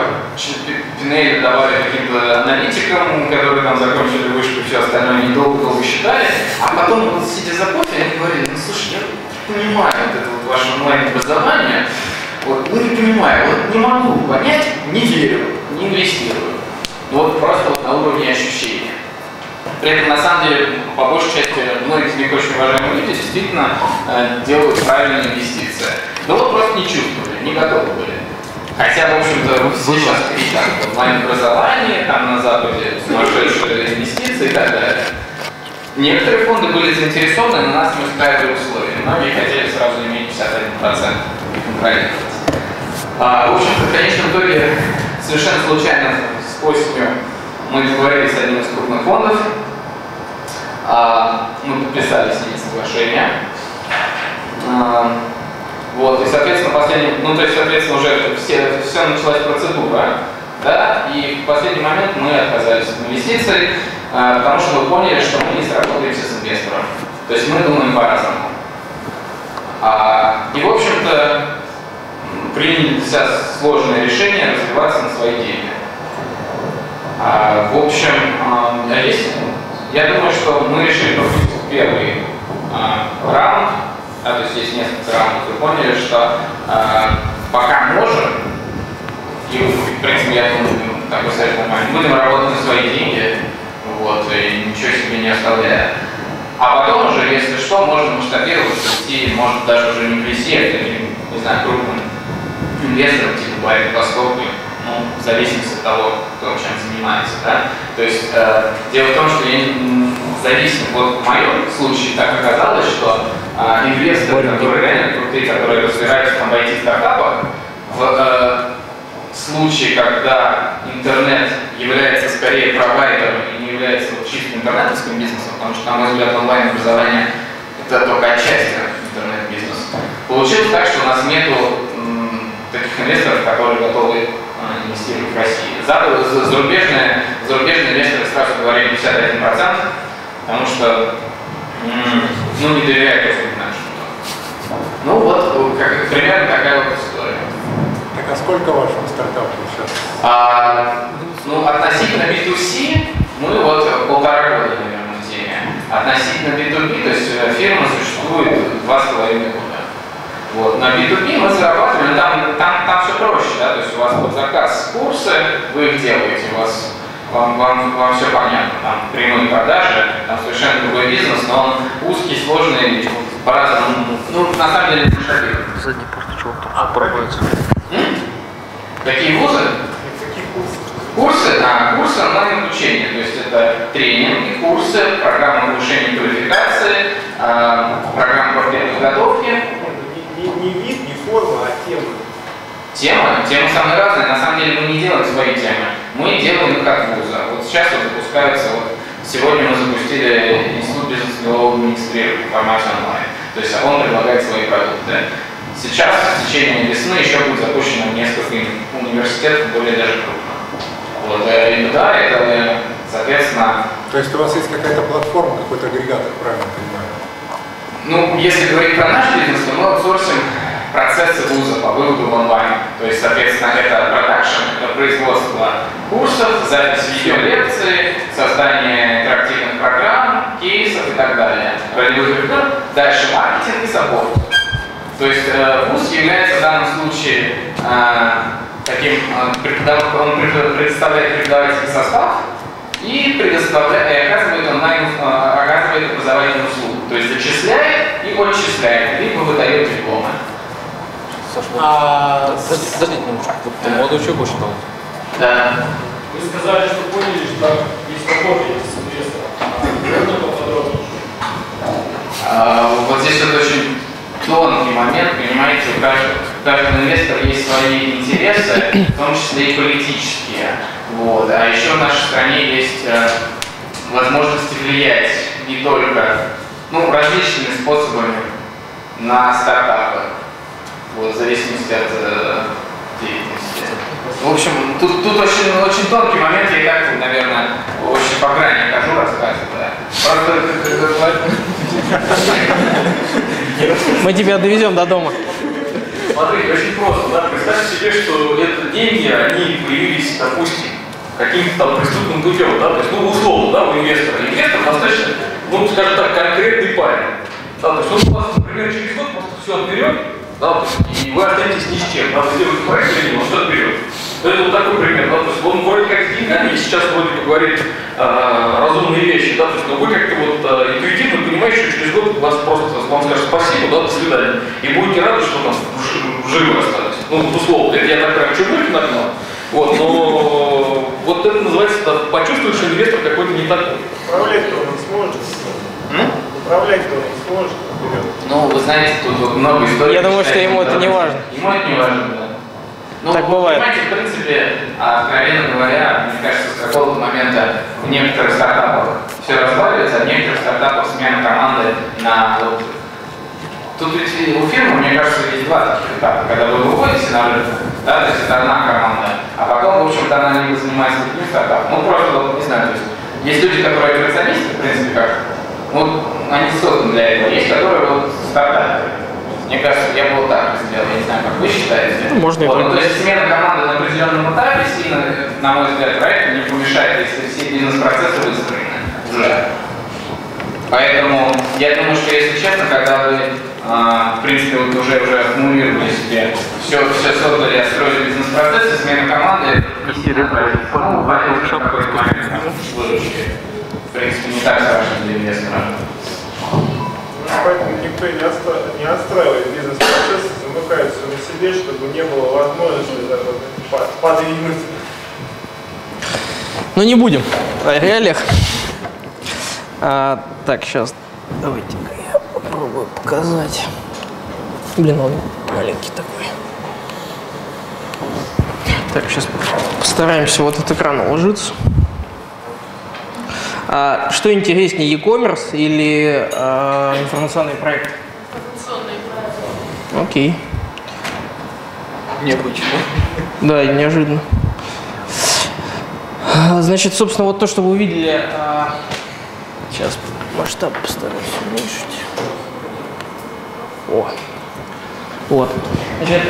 P&L давали каким-то аналитикам, которые там закончили вышку, все остальное недолго считали, а потом, вот, сидя за кофе, они говорили, ну слушай, я понимаю вот это вот ваше онлайн-образование, вот, ну не понимаю, вот не могу понять, не верю, не инвестирую. Вот просто вот на уровне ощущения. При этом, на самом деле, по большей части, многие из них очень уважаемые люди действительно делают правильные инвестиции. Но вот просто не чувствовали, не готовы были. Хотя, в общем-то, сейчас кричат онлайн-образование, там на Западе сумасшедшие инвестиции и так далее. Некоторые фонды были заинтересованы, но нас не устраивали условия. Многие хотели сразу иметь 51% контролировать. В общем-то, в конечном итоге, совершенно случайно с осенью мы договорились с одним из крупных фондов. Мы подписали с ними соглашение. Вот, и, соответственно, уже все началась процедура, да, и в последний момент мы отказались от инвестиций, потому что мы поняли, что мы не сработаемся с инвестором. То есть мы думаем по-разному. И, в общем-то, приняли для себя сложное решение развиваться на свои деньги. В общем, я думаю, что мы решили пропустить первый раунд, то есть есть несколько раундов, вы поняли, что пока можем, и в принципе я думаю, такой совет нормальный, будем работать на свои деньги, вот, и ничего себе не оставляя. А потом уже, если что, можно масштабироваться, идти, может даже уже не в VC, а каким, не знаю, крупным инвесторам, типа Барри Пластовки, ну, в зависимости от того, кто чем занимается, да. То есть дело в том, что я зависим, вот в моем случае так оказалось, что инвесторы, которые реально крутые, которые разбираются там в IT-стартапах, в случае, когда интернет является скорее провайдером и не является вот чистым интернетовским бизнесом, потому что, на мой взгляд, онлайн-образование это только отчасти интернет-бизнес. Получилось так, что у нас нету таких инвесторов, которые готовы инвестировать в России. Зарубежные инвесторы сразу говорили 51%, потому что не доверяют нашему. Ну вот, примерно такая вот история. Так а сколько вашему стартапу сейчас? Относительно B2C мы вот 1,5 года, наверное, в теме. Относительно B2B, то есть фирма существует 2,5 года. Вот. На B2B мы зарабатываем, там все проще, да, то есть у вас под заказ курсы, вы их делаете, вам все понятно, там прямые продажи, там совершенно другой бизнес, но он узкий, сложный, по-разному, на самом деле масштабирует. Задний порт чего там пробуется. Какие вузы? Какие курсы? Курсы онлайн-обучения, то есть это тренинги, курсы, программы повышения квалификации, программы подготовки. Не вид, не форма, а тема. Темы самые разные. На самом деле мы не делаем свои темы, мы делаем их от вуза. Вот сейчас запускаются, сегодня мы запустили Институт бизнес-делового администрирования в формате онлайн. То есть он предлагает свои продукты. Сейчас, в течение весны, еще будет запущено несколько университетов, более даже крупно. Вот, и да, это, соответственно... То есть у вас есть какая-то платформа, какой-то агрегатор, правильно понимаю? Если говорить про наш бизнес, то мы аутсорсим процессы вуза по выводу в онлайн. То есть, соответственно, это продакшн, это производство курсов, запись видеолекций, создание интерактивных программ, кейсов и так далее. Дальше маркетинг и саппорт. То есть вуз является в данном случае он предоставляет преподавательский состав и оказывает образовательную услугу. То есть зачисляет и отчисляет, либо выдает дипломы. Подождите немножко, вот молодой человек очень долго. Да. Вы сказали, что поняли, что есть работаете с инвестором. Можно поподробнее? Вот здесь вот очень тонкий момент, понимаете, у каждого инвестора есть свои интересы, в том числе и политические. Вот. А еще в нашей стране есть возможности влиять не только различными способами на стартапы, в зависимости от деятельности. В общем, тут очень тонкий момент, я и так, наверное, очень по грани хожу, рассказываю. Мы тебя довезем до дома. Смотрите, очень просто. Да? Представьте себе, что это деньги, они появились, допустим, каким-то там преступным путем. Да? То есть, условно, да, у инвестора. Инвестор достаточно, скажем так, конкретный парень. Да? То есть он у вас, например, через год просто все отберет, да, и вы останетесь ни с чем. Надо сделать проект или он все отберет. Это вот такой пример. Да? То есть он вроде как с деньгами сейчас вроде бы говорит разумные вещи, да, то есть, но вы как-то интуитивно понимаете, что через год вас просто вам скажут спасибо, да, до свидания, и будете рады, что там живы остались. Условно, это я так прям чуть-чуть нагнал. Но вот это называется, почувствовать, что инвестор какой-то не такой. Управлять-то он не сможет. Управлять-то он не сможет. Вы знаете, тут много историй. Я думаю, что ему это не важно. Ему это не важно, да. Ну, Так бывает. Понимаете, в принципе, откровенно говоря, мне кажется, с какого-то момента в некоторых стартапах все разваливается, а в некоторых стартапах смена команды на вот. Тут ведь у фирмы, мне кажется, есть два таких этапа. Когда вы выходите на рынок, да, то есть это одна команда, а потом, в общем-то, она либо занимается другим стартапом. Ну, просто, вот, не знаю, то есть люди, которые операционисты, в принципе, как, вот, они созданы для этого, есть которые вот стартаперы. Мне кажется, я бы вот так сделал, я не знаю, как вы считаете. Ну, можно вот, и так. то есть смена команды на определенном этапе сильно, на мой взгляд, проекту не помешает, если все бизнес-процессы выстроены уже. Поэтому я думаю, что, если честно, когда вы, в принципе, вот уже аккумулировали себе, все создали, отстроили бизнес-процессы, смена команды, ну, в какой-то момент выручки. В принципе, не так страшно для инвестора. Поэтому никто и не отстраивает бизнес-процесс, замыкает все на себе, чтобы не было возможности подвинуть. Ну не будем о реалиях. Так, сейчас давайте-ка я попробую показать. Блин, он маленький такой. Так, сейчас постараемся вот этот экран уложиться. Что интереснее, e-commerce или информационный проект? Информационный проект. Окей. Необычно. Да, неожиданно. Значит, собственно, вот то, что вы увидели. Сейчас масштаб постараюсь уменьшить. О. Вот. Значит,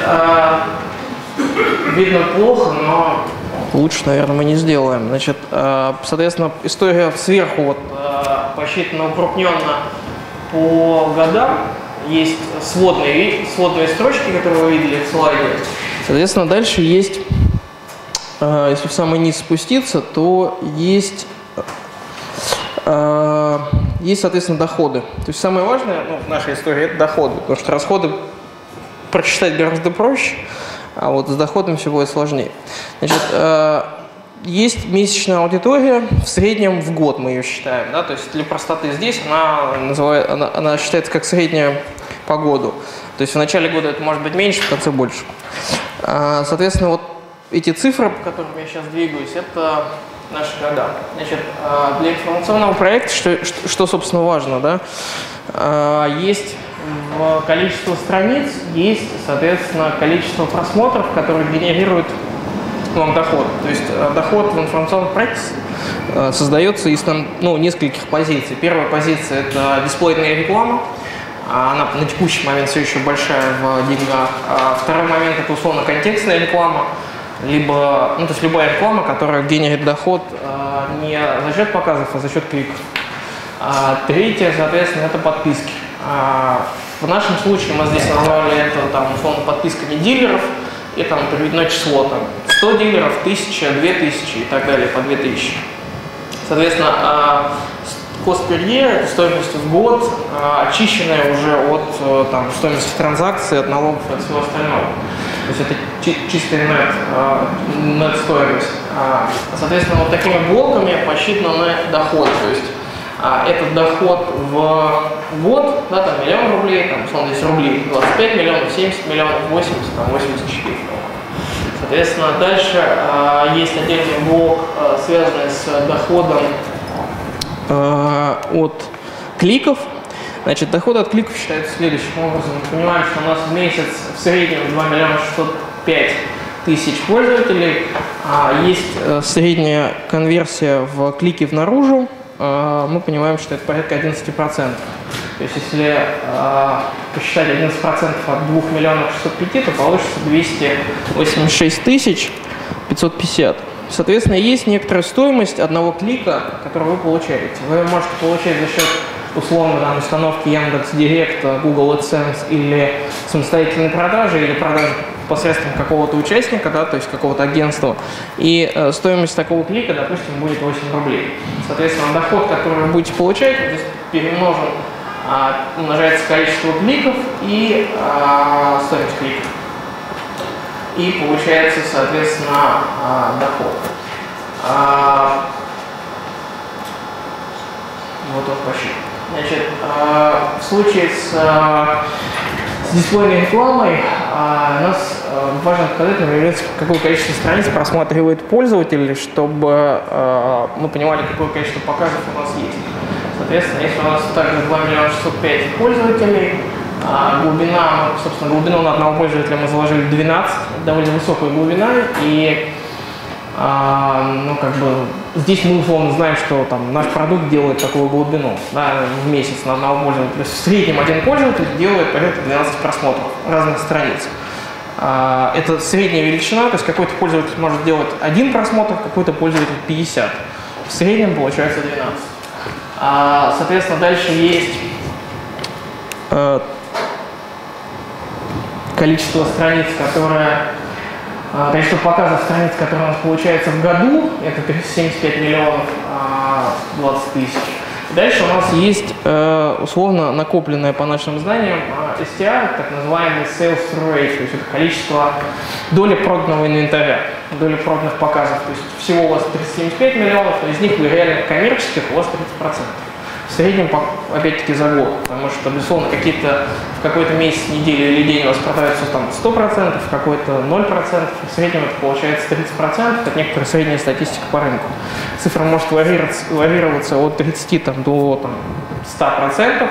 видно плохо, но лучше, наверное, мы не сделаем. Значит, соответственно, история сверху вот посчитана укрупненно по годам. Есть сводные строчки, которые вы видели в слайде. Соответственно, дальше есть, если в самый низ спуститься, то есть, соответственно, доходы. То есть самое важное, в нашей истории, это доходы, потому что расходы прочитать гораздо проще, а вот с доходом все будет сложнее. Значит, есть месячная аудитория, в среднем в год мы ее считаем, да, то есть для простоты здесь она считается как средняя по году. То есть в начале года это может быть меньше, в конце больше. Соответственно, вот эти цифры, по которым я сейчас двигаюсь, это наши года. Значит, для информационного проекта, что собственно важно, да, есть количество страниц, есть, соответственно, количество просмотров, которые генерируют вам доход. То есть доход в информационном проекте создается из нескольких позиций. Первая позиция – это дисплейная реклама. Она на текущий момент все еще большая в деньгах. Второй момент – это условно контекстная реклама, либо, то есть любая реклама, которая генерит доход не за счет показов, а за счет кликов. Третье, соответственно, это подписки. В нашем случае мы здесь назвали это условно подписками дилеров, и там приведено число 100 дилеров, 1000, 2000 и так далее, по 2000. Соответственно, cost per year, это стоимость в год, очищенная уже от стоимости транзакции, от налогов и от всего остального. То есть это чистая нет стоимость. Соответственно, вот такими блоками посчитан доход. То есть этот доход в год, да, там миллион рублей, условно здесь рублей, 25 миллионов, 70 миллионов, 80, 84. Соответственно, дальше есть отдельный блок, связанный с доходом от кликов. Значит, доходы от кликов считаются следующим образом. Мы понимаем, что у нас в месяц в среднем 2 миллиона 605 тысяч пользователей. Есть средняя конверсия в клики внаружи. Мы понимаем, что это порядка 11%. То есть, если посчитать 11% от 2 миллионов 605, то получится 286 тысяч 550. Соответственно, есть некоторая стоимость одного клика, которую вы получаете. Вы можете получать за счет условно установки Яндекс.Директ, Google AdSense или самостоятельной продажи, или продажи посредством какого-то участника, да, то есть какого-то агентства. И стоимость такого клика, допустим, будет 8 рублей. Соответственно, доход, который вы будете получать, здесь перемножен, умножается количество кликов и стоимость кликов. И получается, соответственно, доход. Вот он посчитан. Значит, в случае с с дисплейной рекламой нас важно показать, например, какое количество страниц просматривает пользователь, чтобы мы понимали, какое количество показов у нас есть. Соответственно, если у нас также 2 605 пользователей, глубина, собственно, глубину на одного пользователя мы заложили 12, довольно высокая глубина, и ну, как бы, здесь мы условно знаем, что там, наш продукт делает такую глубину, да, в месяц на одного пользователя. В среднем один пользователь делает порядка 12 просмотров разных страниц. Это средняя величина, то есть какой-то пользователь может делать один просмотр, какой-то пользователь 50. В среднем получается 12. Соответственно, дальше есть количество страниц, количество показов страниц, которые у нас получается в году, это 75 миллионов 20 тысяч. Дальше у нас есть условно накопленное по нашим знаниям STR, так называемый sales through rate, то есть это количество доли проданного инвентаря, доли проданных показов. То есть всего у вас 375 миллионов, но из них вы реально коммерческих у вас 30%. В среднем, опять-таки, за год, потому что, безусловно, в какой-то месяц, неделю или день у вас продается там 100%, в какой-то 0%, в среднем это получается 30%, это некоторая средняя статистика по рынку. Цифра может варьироваться от 30 до 100%,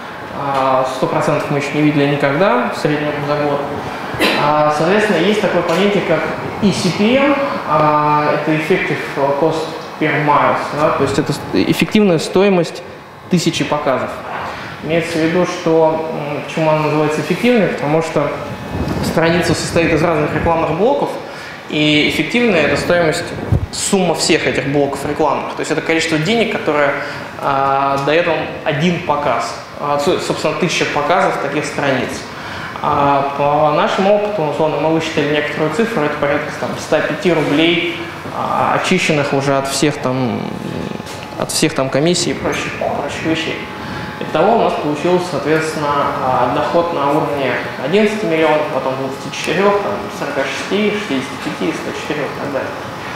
100% мы еще не видели никогда, в среднем за год. Соответственно, есть такое понятие, как ECPM, это Effective Cost Per Miles, да, то есть это эффективная стоимость 1000 показов. Имеется в виду, что почему она называется эффективной, потому что страница состоит из разных рекламных блоков, и эффективная это стоимость, сумма всех этих блоков рекламных. То есть это количество денег, которое дает вам один показ. Собственно, 1000 показов таких страниц. По нашему опыту, условно, мы высчитали некоторую цифру, это порядка 105 рублей, очищенных уже от всех комиссий и прочих вещей. Итого у нас получился, соответственно, доход на уровне 11 миллионов, потом 24, 46, 65, 104 и так далее.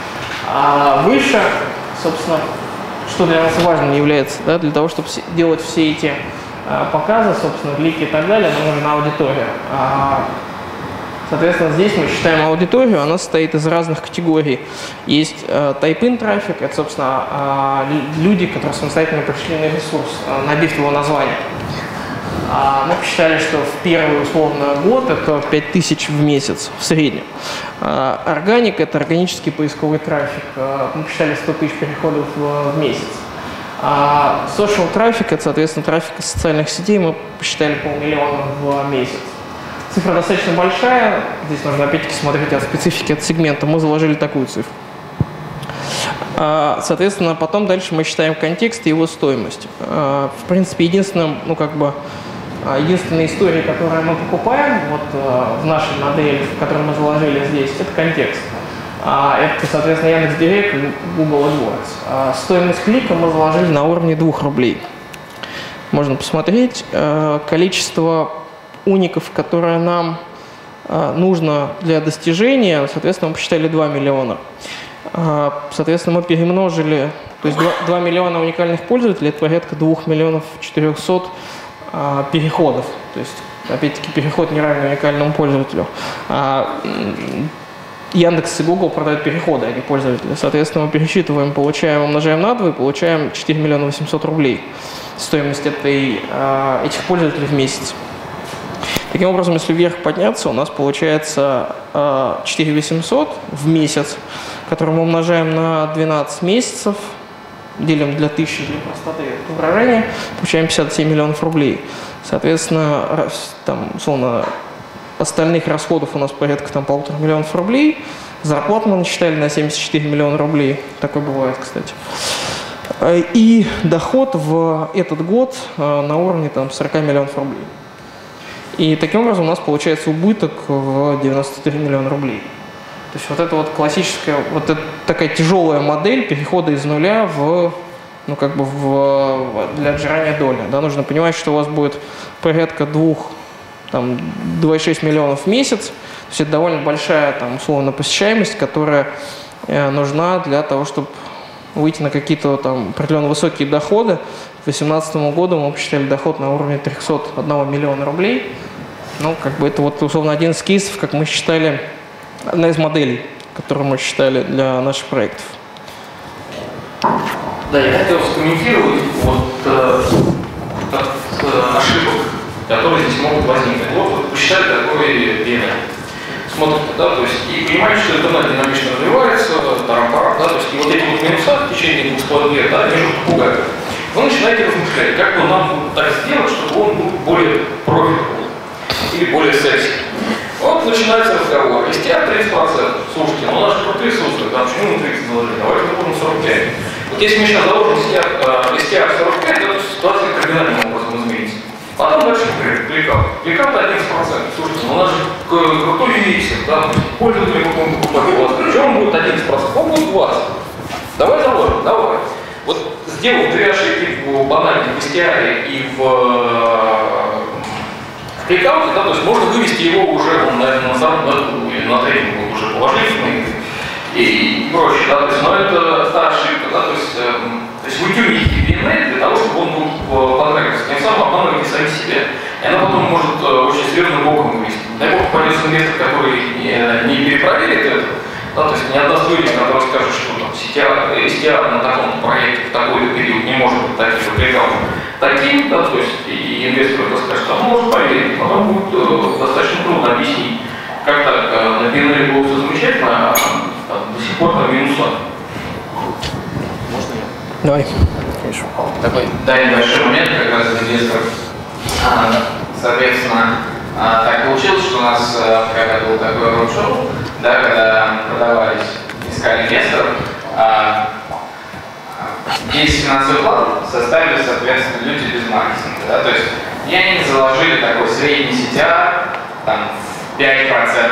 Выше, собственно, что для нас важным является, да, для того, чтобы делать все эти показы, собственно, клики и так далее, нам нужна аудитория. Соответственно, здесь мы считаем аудиторию, она состоит из разных категорий. Есть type-in трафик, это, собственно, люди, которые самостоятельно пришли на ресурс, набив его название. Мы посчитали, что в первый, условно, год это 5000 в месяц в среднем. Органик – это органический поисковый трафик. Мы посчитали 100 тысяч переходов в месяц. Social трафик – это, соответственно, трафик из социальных сетей. Мы посчитали 500 000 в месяц. Цифра достаточно большая, здесь нужно опять-таки смотреть от специфики, от сегмента. Мы заложили такую цифру. Соответственно, потом дальше мы считаем контекст и его стоимость. В принципе, единственной историей, которую мы покупаем в нашей модели, которую мы заложили здесь, это контекст. Это, соответственно, Яндекс.Директ и Google AdWords. Стоимость клика мы заложили на уровне 2 рублей. Можно посмотреть количество уников, которые нам нужно для достижения, соответственно, мы посчитали 2 миллиона. Соответственно, мы перемножили, то есть 2 миллиона уникальных пользователей, это порядка 2 400 000 переходов. То есть, опять-таки, переход не равен уникальному пользователю. Яндекс и Google продают переходы, а не пользователи. Соответственно, мы пересчитываем, получаем, умножаем на 2 и получаем 4 800 000 рублей. Стоимость этих пользователей в месяц. Таким образом, если вверх подняться, у нас получается 4 800 в месяц, который мы умножаем на 12 месяцев, делим для 1000 для простоты выражения, получаем 57 миллионов рублей. Соответственно, там, условно, остальных расходов у нас порядка 1,5 миллиона рублей. Зарплату мы насчитали на 74 миллиона рублей. Такое бывает, кстати. И доход в этот год на уровне 40 миллионов рублей. И таким образом у нас получается убыток в 93 миллиона рублей. То есть вот это классическая, это такая тяжелая модель перехода из нуля для отжирания доли. Да, нужно понимать, что у вас будет порядка 2,6 миллионов в месяц. То есть это довольно большая, условно, посещаемость, которая нужна для того, чтобы выйти на какие-то определенно высокие доходы. К 2018 году мы посчитали доход на уровне 301 миллиона рублей. Ну, как бы это вот условно один из кейсов, как мы считали, одна из моделей, которую мы считали для наших проектов. Да, я хотел скомментировать ошибок, которые здесь могут возникнуть. Вот посчитали такой пример. Смотрите, да, то есть и понимаете, что интернет динамично развивается, тарам-парам, да, то есть и вот эти вот минуса в течение 2,5 лет, да, они же пугают. Вы начинаете размышлять, как бы нам так сделать, чтобы он был более профитабл или более секси. Вот начинается разговор. STR 30%. Слушайте, ну у нас же про 30 ресурсы, там почему мы 30 заложили? Давайте заложим 45. Вот если мы сейчас заложим STR 45, то ситуация кардинальным образом изменится. Потом дальше кликаут. Кликаут 11%. Слушайте, ну у нас же крутой UX, да, пользователи какому-то покупать. Чем он будет 11%? Он будет 20%. Давай заложим, давай. Вот сделав 3 ошибки в банальном STR и в кликауте, да, то есть можно вывести его уже на самом году или на третьем будет уже положительный и прочее, да, то есть, но это та ошибка, да, то есть вы тюните VNL для того, чтобы он был понравился, тем самым обманываете сами себя. И она потом может очень серьезным боком вывести. Дай бог попадется инвестор, который не перепроверит это, да, то есть не отдаст людям, которые скажут, что там STR на таком проекте в такой-то период не может быть таким таким, да, то есть и инвестор это скажет, а может поверить, потом будет достаточно трудно объяснить, как так на PNL было все замечательно, а до сих пор там минуса. Можно я? Давай. Конечно. Такой небольшой момент как раз для инвесторов. Соответственно, так получилось, что у нас когда был такой роуд-шоу, да, когда продавались, искали инвесторов, весь финансовый план составили, соответственно, люди без маркетинга. Да? То есть и они заложили такой средний CTR, там, 5%.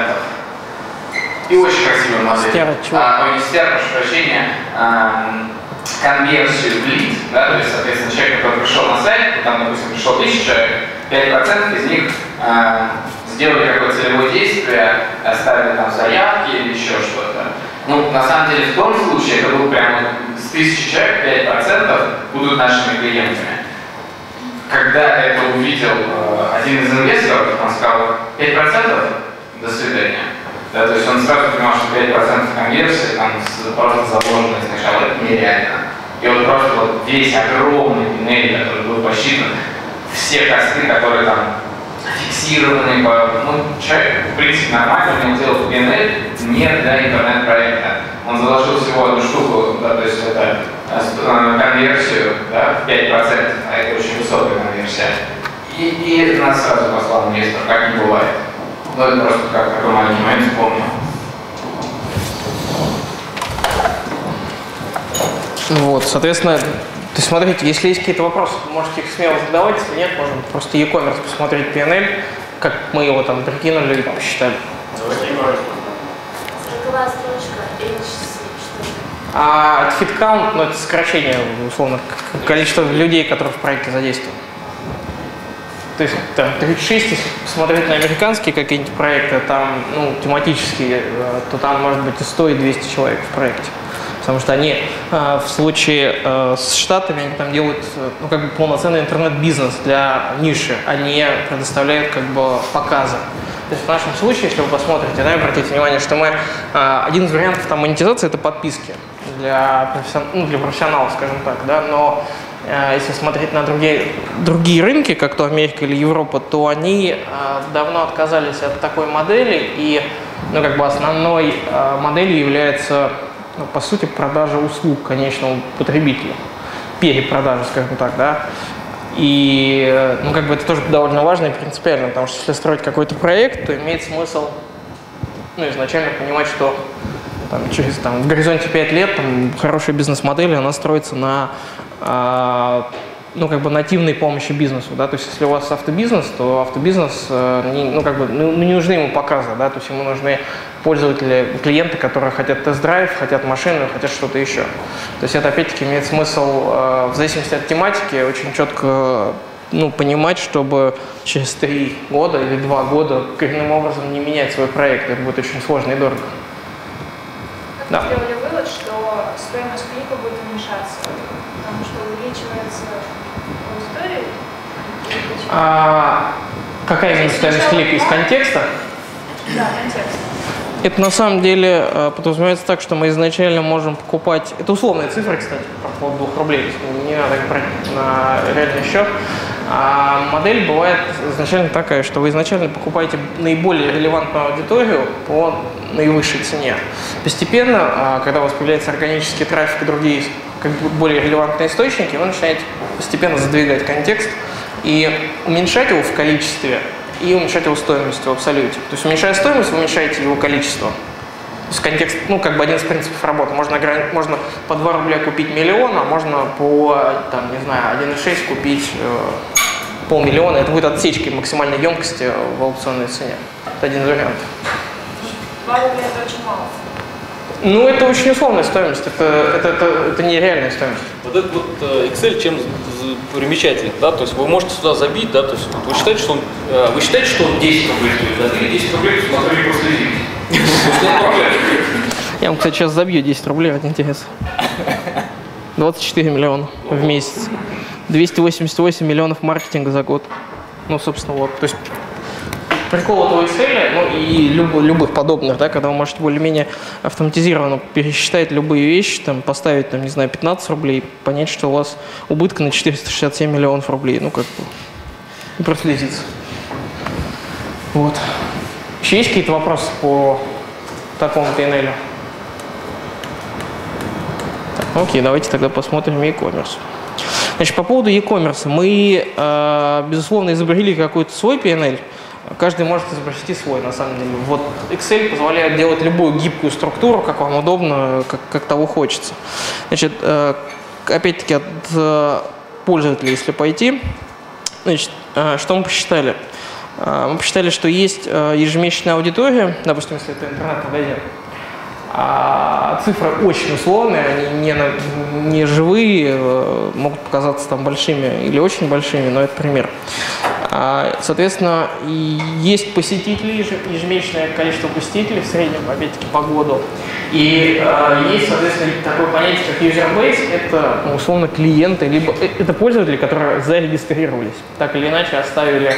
И очень красивый модель. Не CTR, прошу прощения, конверсию в лид, да, то есть, соответственно, человек, который пришел на сайт, там, допустим, пришел 1000 человек, 5% из них сделали какое-то целевое действие, оставили там заявки или еще что-то. Ну, на самом деле, в том случае, это был прямо с 1000 человек 5% будут нашими клиентами. Когда это увидел один из инвесторов, он сказал 5%, до свидания. Да, то есть он сразу понимал, что 5% конверсии там просто заложено сначала, это нереально. И вот просто вот весь огромный PNL, который был посчитан, все косты, которые там фиксированы, ну, человек, в принципе, нормально у него делал PNL не для интернет-проекта. Он заложил всего одну штуку, да, то есть это конверсию, да, 5%, а это очень высокая конверсия. И нас сразу послал инвестор, как не бывает. Ну, это просто как такой маленький момент вспомнил. Вот, соответственно, то есть, смотрите, если есть какие-то вопросы, можете их смело задавать, если нет, можно просто e-commerce посмотреть PNL, как мы его там прикинули и посчитали. 40-я строчка, HC, что А headcount, ну это сокращение, условно, количества людей, которые в проекте задействованы. То есть там 36, если посмотреть на американские какие-нибудь проекты, там, ну, тематические, то там может быть и 100, и 200 человек в проекте. Потому что они в случае с Штатами они там делают, ну, как бы полноценный интернет-бизнес для ниши, они предоставляют как бы показы. То есть в нашем случае, если вы посмотрите, да, обратите внимание, что мы один из вариантов там монетизации это подписки для профессионалов, скажем так, да, но если смотреть на другие рынки, как то Америка или Европа, то они давно отказались от такой модели, и, ну, как бы основной моделью является, ну, по сути, продажа услуг конечному потребителю, перепродажа, скажем так, да. И, ну, как бы это тоже довольно важно и принципиально, потому что если строить какой-то проект, то имеет смысл, ну, изначально понимать, что там, через в горизонте 5 лет там, хорошая бизнес-модель, она строится на ну, как бы нативной помощи бизнесу, да, то есть если у вас автобизнес, то автобизнес, ну, как бы, не нужны ему показы, да, то есть ему нужны пользователи, клиенты, которые хотят тест-драйв, хотят машину, хотят что-то еще. То есть это опять-таки имеет смысл, в зависимости от тематики, очень четко, ну, понимать, чтобы через 3 года или 2 года коренным образом не менять свой проект, это будет очень сложно и дорого. Как вы сделали вывод, что стоимость клика будет уменьшаться, потому что увеличивается аудитория? Какая именно стоимость клика из контекста? Да, контекст. Это на самом деле подразумевается так, что мы изначально можем покупать... Это условные цифры, кстати, по поводу 2 рублей. То есть не надо их брать на реальный счет. А модель бывает изначально такая, что вы изначально покупаете наиболее релевантную аудиторию по наивысшей цене. Постепенно, когда у вас появляется органический трафик и другие как бы более релевантные источники, вы начинаете постепенно задвигать контекст и уменьшать его в количестве, и уменьшать его стоимость в абсолюте. То есть уменьшая стоимость, вы уменьшаете его количество. То есть контекст, ну, как бы один из принципов работы. Можно по 2 рубля купить миллион, а можно по, там, не знаю, 1,6 купить 500 000. Это будет отсечкой максимальной емкости в аукционной цене. Это один из вариантов. 2 рубля это очень мало. Ну, это очень условная стоимость, это нереальная стоимость. Вот этот вот Excel чем примечателен, да, то есть вы можете сюда забить, да, то есть вы считаете, что он 10 рублей стоит, да, или 10 рублей смотрели просто Я вам, кстати, сейчас забью 10 рублей ради интереса. 24 миллиона в месяц. 288 миллионов маркетинга за год. Ну, собственно, вот. То есть прикол этого Excel, ну и любых подобных, да, когда вы можете более-менее автоматизированно пересчитать любые вещи, там, поставить, там, не знаю, 15 рублей, понять, что у вас убыток на 467 миллионов рублей. Ну, как бы, и прослезиться. Вот. Еще есть какие-то вопросы по такому PNL? Окей, давайте тогда посмотрим e-commerce. Значит, по поводу e-commerce. Мы, безусловно, изобрели какой-то свой PNL. Каждый может изобрести свой, на самом деле. Вот Excel позволяет делать любую гибкую структуру, как вам удобно, как того хочется. Значит, опять-таки от пользователя, если пойти, значит, что мы посчитали? Мы посчитали, что есть ежемесячная аудитория, допустим, если это интернет-магазин. Цифры очень условные, они не живые, могут показаться там большими или очень большими, но это пример. Соответственно, есть посетители, ежемесячное количество посетителей в среднем, опять-таки, по году. И есть, соответственно, такое понятие, как user base, это, ну, условно, клиенты, либо это пользователи, которые зарегистрировались, так или иначе оставили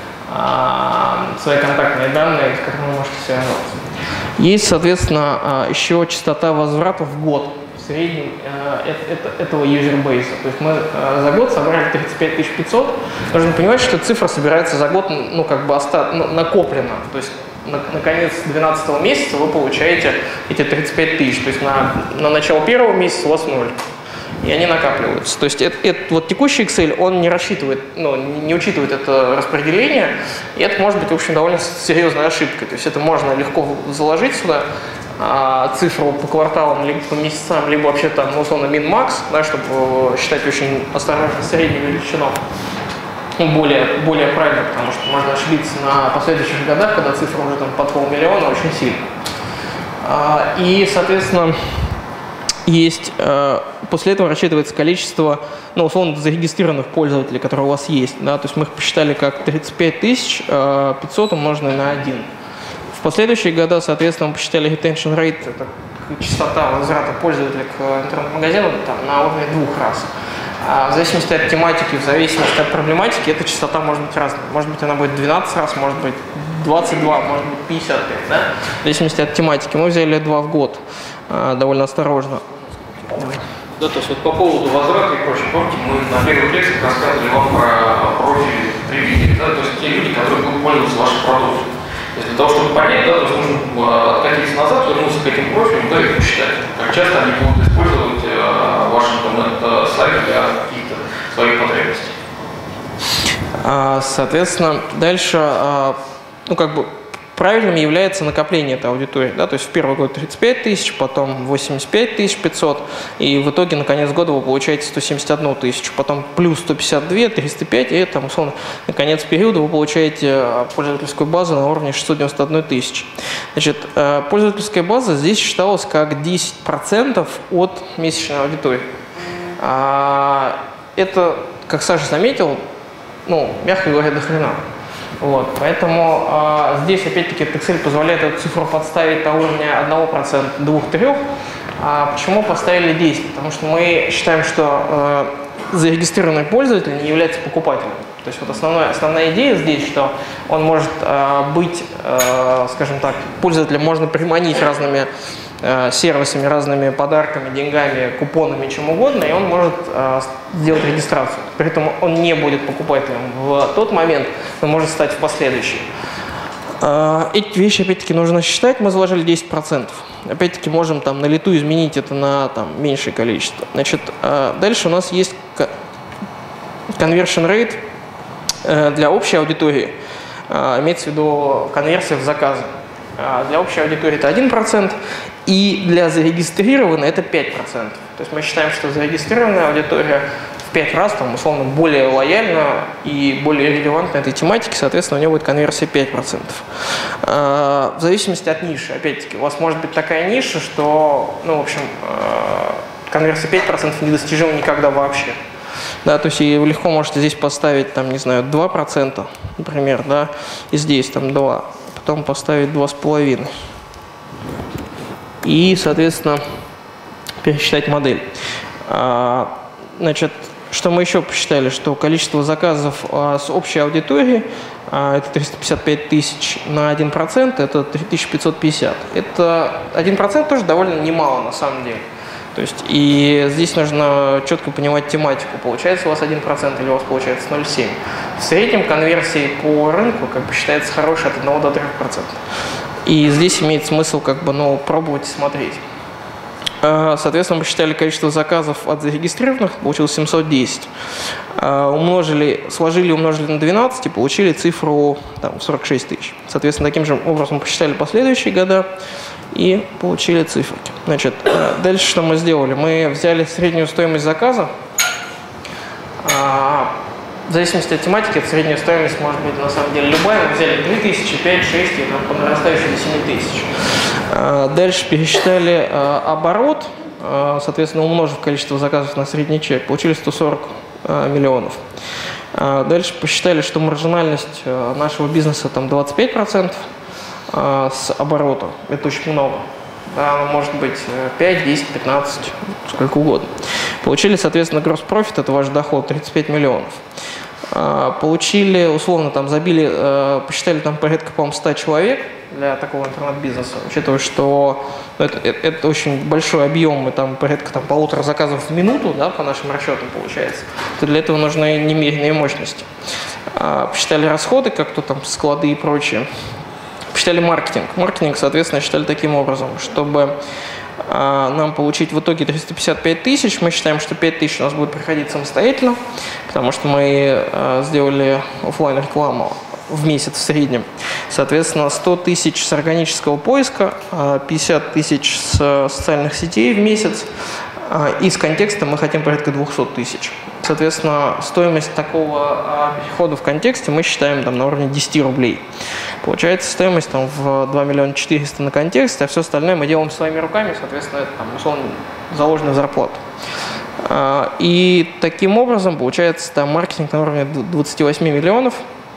свои контактные данные, с которыми вы можете связываться. Есть, соответственно, еще частота возврата в год в среднем этого юзербейса. То есть мы за год собрали 35 500. Нужно понимать, что цифра собирается за год, ну, как бы накоплена. То есть на конец 12 месяца вы получаете эти 35 тысяч. То есть на начало первого месяца у вас 0. И они накапливаются. То есть вот текущий Excel, он не рассчитывает, ну, не учитывает это распределение, и это может быть, в общем, довольно серьезной ошибкой. То есть это можно легко заложить сюда цифру по кварталам, либо по месяцам, либо вообще там, ну, условно, min-max, да, чтобы считать очень осторожно среднюю величину. Более правильно, потому что можно ошибиться на последующих годах, когда цифра уже там под 500 000 очень сильно. И, соответственно, есть, после этого рассчитывается количество, ну, условно, зарегистрированных пользователей, которые у вас есть. Да? То есть мы их посчитали как 35 500 умноженное на 1. В последующие года, соответственно, мы посчитали retention rate, это частота возврата пользователя к интернет-магазину, там, на уровне 2 раз. В зависимости от тематики, в зависимости от проблематики, эта частота может быть разной. Может быть, она будет 12 раз, может быть 22, может быть 55. Да? В зависимости от тематики. Мы взяли 2 в год, довольно осторожно. Давай. Да, то есть вот по поводу возврата и прочее, помните, мы на первых лекциях рассказывали вам про профили потребителей, да, то есть те люди, которые будут пользоваться вашим продуктом. То есть для того, чтобы понять, да, то есть нужно откатиться назад, вернуться к этим профилям, да, и посчитать, как часто они будут использовать ваш интернет-сайт для каких-то своих потребностей. Соответственно, дальше, ну, как бы, правильным является накопление этой аудитории. Да? То есть в первый год 35 тысяч, потом 85 500, и в итоге на конец года вы получаете 171 тысячу, потом плюс 152, 305, и там, условно, на конец периода вы получаете пользовательскую базу на уровне 691 тысячи. Значит, пользовательская база здесь считалась как 10% от месячной аудитории. Это, как Саша заметил, ну, мягко говоря, до хрена. Вот, поэтому здесь, опять-таки, Excel позволяет эту цифру подставить на уровне 1%, 2-3. Почему поставили 10? Потому что мы считаем, что зарегистрированный пользователь не является покупателем. То есть вот основная идея здесь, что он может быть, скажем так, пользователям можно приманить разными сервисами, разными подарками, деньгами, купонами, чем угодно, и он может сделать регистрацию. При этом он не будет покупателем в тот момент, но может стать в последующий. Эти вещи, опять-таки, нужно считать. Мы заложили 10%. Опять-таки, можем там на лету изменить это на там, меньшее количество. Значит, дальше у нас есть conversion rate для общей аудитории. Имеется в виду конверсия в заказы. Для общей аудитории это 1%, и для зарегистрированной это 5%. То есть мы считаем, что зарегистрированная аудитория в 5 раз, там, условно, более лояльна и более релевантна этой тематике, соответственно, у нее будет конверсия 5%. В зависимости от ниши, опять-таки, у вас может быть такая ниша, что, ну, в общем, конверсия 5% недостижима никогда вообще. Да, то есть вы легко можете здесь поставить, там, не знаю, 2%, например, да, и здесь там 2%. Потом поставить 2,5. И, соответственно, пересчитать модель. Значит, что мы еще посчитали? Что количество заказов с общей аудиторией, это 355 тысяч на 1%, это 3550. Это 1% тоже довольно немало на самом деле. То есть, и здесь нужно четко понимать тематику. Получается у вас 1% или у вас получается 0,7%. В среднем конверсии по рынку как бы считается хорошей от 1 до 3%. И здесь имеет смысл как бы, ну, пробовать и смотреть. Соответственно, мы посчитали количество заказов от зарегистрированных, получилось 710. Сложили, умножили на 12 и получили цифру там, 46 тысяч. Соответственно, таким же образом посчитали последующие года и получили циферки. Значит, дальше что мы сделали? Мы взяли среднюю стоимость заказа. В зависимости от тематики, эта средняя стоимость может быть на самом деле любая. Мы взяли 3000, 5, 6 и там, по нарастающей до 7000. Дальше пересчитали оборот, соответственно, умножив количество заказов на средний чек, получили 140 миллионов. Дальше посчитали, что маржинальность нашего бизнеса там 25% с оборота. Это очень много. Да, оно может быть 5, 10, 15, сколько угодно. Получили, соответственно, gross profit, это ваш доход, 35 миллионов. Получили, условно, там забили, посчитали там порядка, по-моему, 100 человек для такого интернет-бизнеса, учитывая, что это очень большой объем, мы там порядка там, 1,5 заказов в минуту, да, по нашим расчетам получается, то для этого нужны немеренные мощности. Посчитали расходы, как то там склады и прочее. Посчитали маркетинг. Маркетинг, соответственно, считали таким образом, чтобы нам получить в итоге 355 тысяч. Мы считаем, что 5 тысяч у нас будет приходить самостоятельно, потому что мы сделали офлайн рекламу в месяц в среднем. Соответственно, 100 тысяч с органического поиска, 50 тысяч с социальных сетей в месяц. И с контекста мы хотим порядка 200 тысяч. Соответственно, стоимость такого перехода в контексте мы считаем там, на уровне 10 рублей. Получается стоимость там, в 2 миллиона 400 на контексте, а все остальное мы делаем своими руками, соответственно, это там, условно заложено в зарплату. И таким образом получается там, маркетинг на уровне 28 миллионов.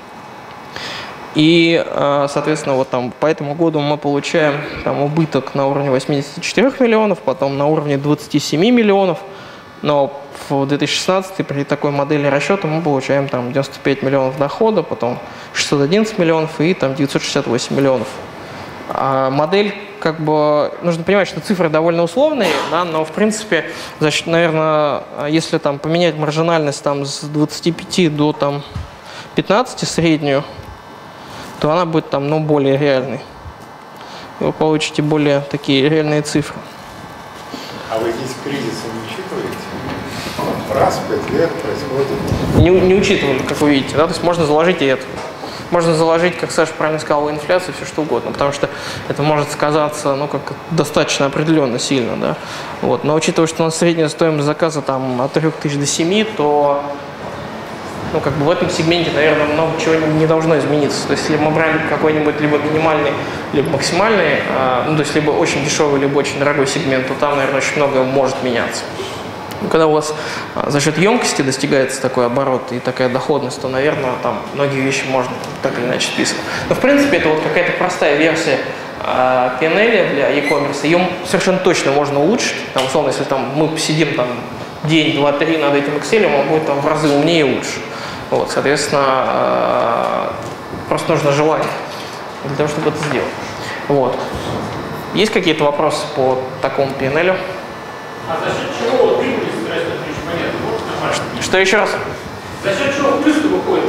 И, соответственно, вот там по этому году мы получаем там, убыток на уровне 84 миллионов, потом на уровне 27 миллионов. Но в 2016 при такой модели расчета мы получаем там 95 миллионов дохода, потом 611 миллионов и там 968 миллионов. Модель, как бы, нужно понимать, что цифры довольно условные, да, но в принципе, значит, наверное, если там поменять маржинальность там, с 25 до там, 15 среднюю, то она будет там, ну, более реальной. И вы получите более такие реальные цифры. А вы здесь кризисы не учитываете? Раз в 5 лет происходит. Не учитывали, как вы видите, да, то есть можно заложить и это. Можно заложить, как Саша правильно сказал, инфляцию, все что угодно, потому что это может сказаться, ну, как достаточно определенно сильно, да. Вот. Но учитывая, что у нас средняя стоимость заказа там от 3000 до 7, то ну, как бы в этом сегменте, наверное, много чего не должно измениться. То есть, если мы брали какой-нибудь либо минимальный, либо максимальный, ну, то есть, либо очень дешевый, либо очень дорогой сегмент, то там, наверное, очень много может меняться. Но когда у вас за счет емкости достигается такой оборот и такая доходность, то, наверное, там многие вещи можно так или иначе списывать. Но, в принципе, это вот какая-то простая версия PNL для e-commerce. Ее совершенно точно можно улучшить. Там, условно, если там, мы посидим там, день, два, три над этим Excel, он будет там, в разы умнее и лучше. Вот, соответственно, просто нужно желание для того, чтобы это сделать. Вот. Есть какие-то вопросы по такому PNL? А за счет чего прибыль составляет монеты? Что еще раз? За счет чего плюс-то выходит?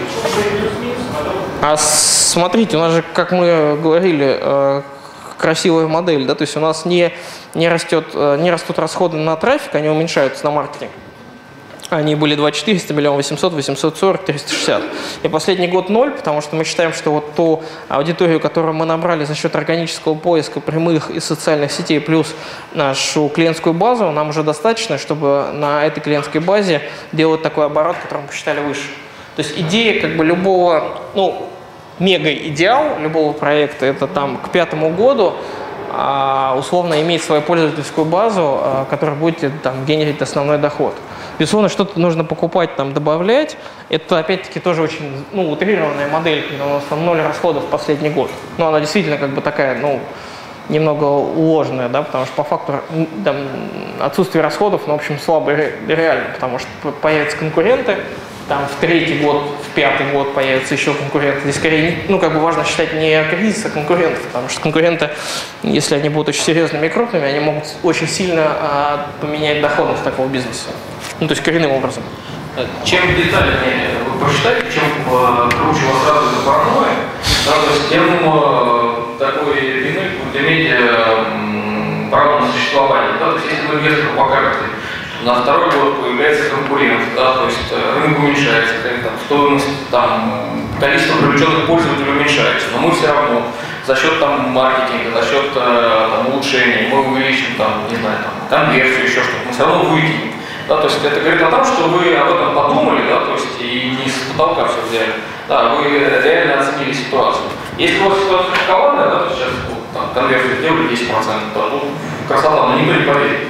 А смотрите, у нас же, как мы говорили, красивая модель, да, то есть у нас не растут расходы на трафик, они уменьшаются на маркетинг. Они были 2400, 1 800 000, 840, 360. И последний год 0, потому что мы считаем, что вот ту аудиторию, которую мы набрали за счет органического поиска прямых и социальных сетей, плюс нашу клиентскую базу, нам уже достаточно, чтобы на этой клиентской базе делать такой оборот, который мы посчитали выше. То есть идея как бы любого, ну, мега-идеал любого проекта, это там к 5-му году условно иметь свою пользовательскую базу, которая будет там генерить основной доход. Безусловно, что-то нужно покупать, там, добавлять. Это, опять-таки, тоже очень утрированная модель, когда у нас там 0 расходов в последний год. Но она действительно как бы такая, немного ложная, да, потому что по факту там, отсутствие расходов, в общем, слабо реально, потому что появятся конкуренты, там в 3-й год, в 5-й год появятся еще конкуренты. Здесь скорее, важно считать не кризис, а конкурентов, потому что конкуренты, если они будут очень серьезными и крупными, они могут очень сильно поменять доходность такого бизнеса. То есть коренным образом. Чем детальнее вы посчитаете, чем круче у вас развита паранойя, да, то есть тем такой вины будет иметь право на существование. Да, то есть если вы инвестору покажете, на 2-й год появляется конкурент, да, то есть рынок уменьшается, там, стоимость, количество привлеченных пользователей уменьшается, но мы все равно за счет маркетинга, за счет улучшений мы увеличим конверсию, еще что-то, мы все равно выкинем. Да, то есть это говорит о том, что вы об этом подумали, да, то есть и не с потолка все взяли. Да, вы реально оценили ситуацию. Если у вас ситуация шоколадная, да, то сейчас конверсию сделали 10%, то красота, но никто не поверит.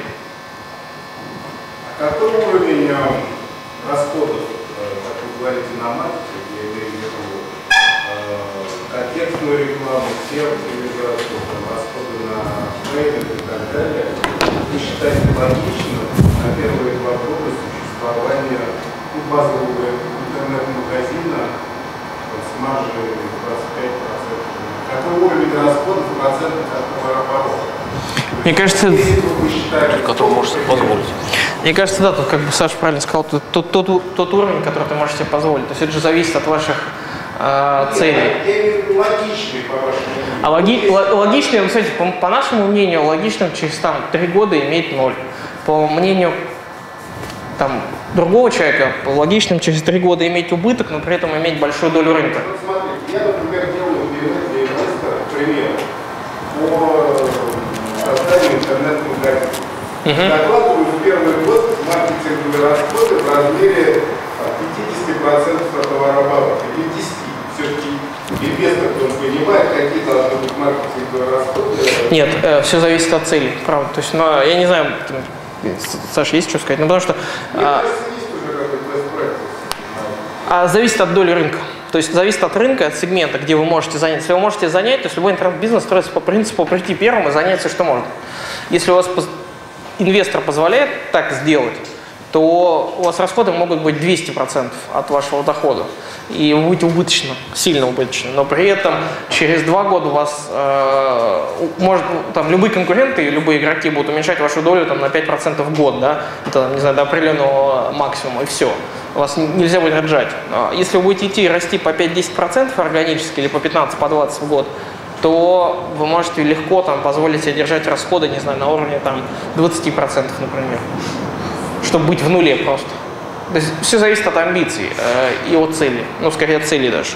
А какой уровень расходов, как вы говорите, на маркетинг, я имею в виду контекстную рекламу, SEO-оптимизацию, расходы на трейдинг и так далее, вы считаете логичным на первые 2 года существования базового интернет-магазина с маржей 25%? Какой уровень расходов в процентах от товарооборота? Мне кажется, который может себе позволить. Мне кажется, да, тут как бы Саша правильно сказал, тот уровень, который ты можешь себе позволить. То есть это же зависит от ваших целей. Логичный, по вашему мнению. Логичный, смотрите, по нашему мнению, логичным через 3 года иметь 0. По мнению другого человека, логичным через 3 года иметь убыток, но при этом иметь большую долю рынка. Вот смотрите, я, например, делаю для инвестора пример по созданию интернет-магазина. Закладываю в первый год маркетинговые расходы в размере 50% от товарооборота, или 10%. Все-таки инвестор, он понимает, какие должны быть маркетинговые расходы. Нет, все зависит от целей, правда. То есть, я не знаю, Саша, есть что сказать? Потому что мне кажется, есть уже какой-то best practice. Зависит от доли рынка. То есть зависит от рынка, от сегмента, где вы можете занять. Если вы можете занять, то есть любой интернет-бизнес строится по принципу прийти первым и занять все, что можно. Если у вас инвестор позволяет так сделать, то у вас расходы могут быть 200% от вашего дохода. И вы будете убыточно, сильно убыточно. Но при этом через 2 года у вас любые конкуренты, любые игроки будут уменьшать вашу долю на 5% в год, да? Это, не знаю, до определенного максимума, и все. Вас нельзя будет отжать. Если вы будете идти и расти по 5-10% органически или по 15-20% по 20 в год, то вы можете легко позволить себе держать расходы, не знаю, на уровне 20%, например, чтобы быть в нуле просто. То есть все зависит от амбиций и от цели, скорее от цели даже.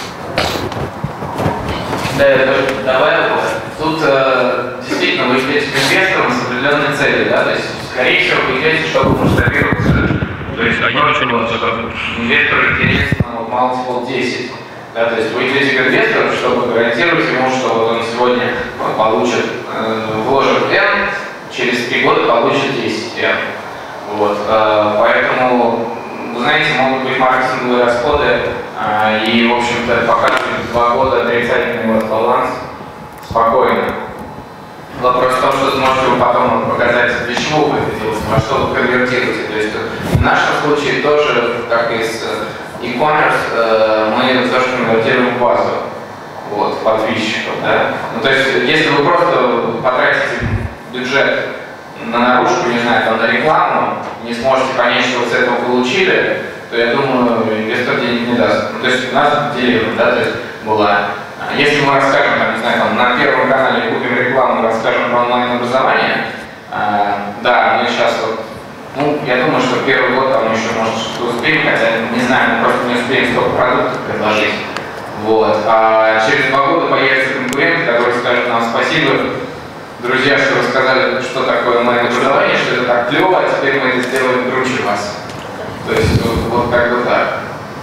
Да, я тоже добавил. Тут действительно вы идете к инвесторам с определенной целью, да, то есть скорее всего вы идете, чтобы масштабироваться. То есть ничего не могут заказывать. Инвестору интересно multiple 10. Да, то есть вы идете к инвестору, чтобы гарантировать ему, что он сегодня получит, вложит N, через 3 года получит 10 N. Вот, поэтому, вы знаете, могут быть маркетинговые расходы, и, в общем-то, показывать 2 года отрицательный у вас баланс спокойно. Вопрос в том, что сможете вы потом показать, для чего вы это делаете, во что вы конвертируете. То есть в нашем случае тоже, как и с e-commerce мы то, что конвертируем в базу, вот, подписчиков, да. Ну, то есть, если вы просто потратите бюджет на наружку, не знаю, там, на рекламу, не сможете понять, что вы с этого получили, то я думаю, инвестор денег не даст. Ну, то есть у нас дилемма, да, то есть была. Если мы расскажем, там, не знаю, там, на Первом канале купим рекламу, расскажем про онлайн-образование, да, мы сейчас вот, ну, я думаю, что первый год там еще, может, что-то успеем, хотя, не знаю, мы просто не успеем столько продуктов предложить. Вот. А через 2 года появятся конкуренты, которые скажут нам спасибо, друзья, что рассказали, что такое онлайн-образование, что это так клево, а теперь мы это сделаем круче вас. То есть вот как бы так.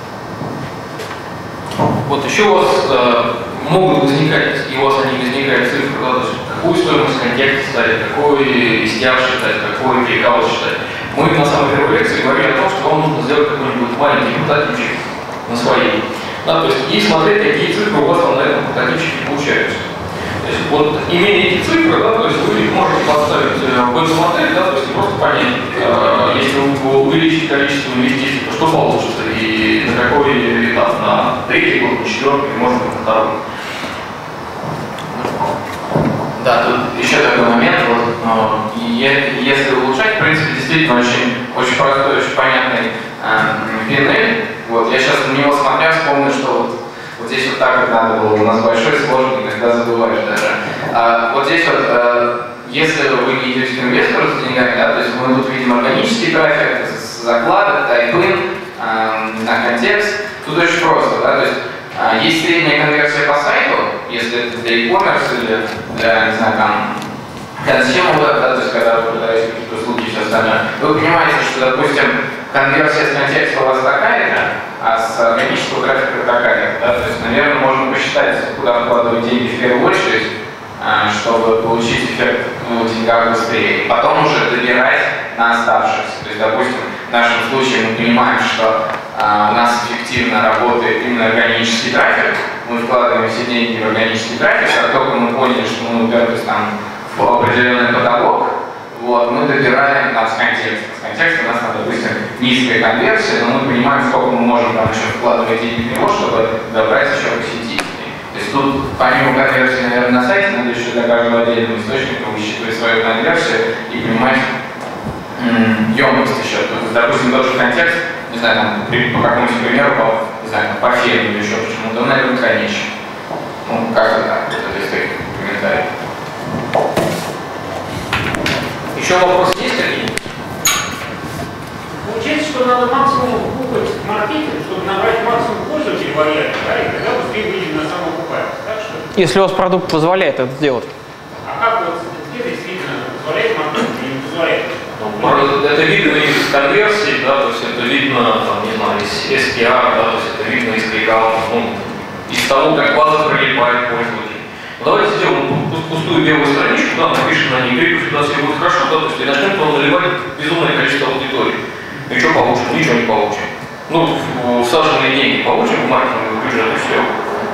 Вот еще у вас могут возникать, и у вас они возникают цифры, да, то есть какую стоимость контекста ставить, какой STR считать, какой перекал считать. Мы на самой первой лекции говорили о том, что вам нужно сделать какой-нибудь маленький прототипчик на своей. Да, то есть и смотреть, какие цифры у вас там на этом прототипчике получаются. То есть вот имея эти цифры, да, то есть вы их можете поставить в эту модель, да, то есть просто понять, если вы увеличите количество инвестиций, то что получится и на какой этап, на 3-й год, на 4-й, может быть, на 2-й. Да, тут еще такой момент, вот, если улучшать, в принципе, действительно очень простой, очень понятный PNL. Вот, я сейчас на него смотря вспомнил, что вот здесь вот так вот надо было, у нас большой, сложный, иногда забываешь даже. Вот здесь вот, если вы не идете к инвестору с деньгами, да, то есть мы тут видим органический трафик, закладок, тайп-ин, на контекст, тут очень просто, да, то есть есть средняя конверсия по сайту, если это для e-commerce или для, не знаю, там, консюмер веб, да, то есть когда вы продаете какие-то услуги и все остальное, вы понимаете, что, допустим, конверсия с контекста у вас такая-то, а с органического трафика такая-то, да, то есть, наверное, можно посчитать, куда вкладывать деньги в первую очередь, чтобы получить эффект в деньгах быстрее. Потом уже добирать на оставшихся. То есть, допустим, в нашем случае мы понимаем, что у нас эффективно работает именно органический трафик, мы вкладываем все деньги в органический трафик, как только мы поняли, что мы уперлись там в определенный потолок, вот, мы добираем там с контекста. С контекста у нас, допустим, низкая конверсия, но мы понимаем, сколько мы можем там еще вкладывать денег в него, чтобы добрать еще посетителей. То есть тут, помимо конверсии, наверное, на сайте, надо еще для каждого отдельного источника высчитывать свою конверсию и понимать емкость еще. То есть, допустим, тот же контекст, не знаю, там, по какому-нибудь примеру, не знаю, по ферме или еще почему-то, он, наверное, конечен. Ну, как-то так, это из таких комментариев. Еще вопросы есть какие-нибудь? Получается, что надо максимум купить маркетинг, чтобы набрать максимум пользователей вариантов, да, и тогда быстрее выйдем на самоокупаемость. Так что... Если у вас продукт позволяет это сделать. А как вот где действительно позволяет маркетинг или не позволяет? Это видно из конверсии, да, то есть это видно, там, не знаю, из SPR, да, то есть это видно из кликаутов, ну, из того, как база прилипает пользователей. Давайте сделаем пустую белую страничку, да, напишем на ней клик, у нас все будет хорошо, да, то есть и начнем туда наливать безумное количество аудитории. И что получим? Ничего не получим. Ну, всаженные деньги получим в маркетинговый бюджет и все.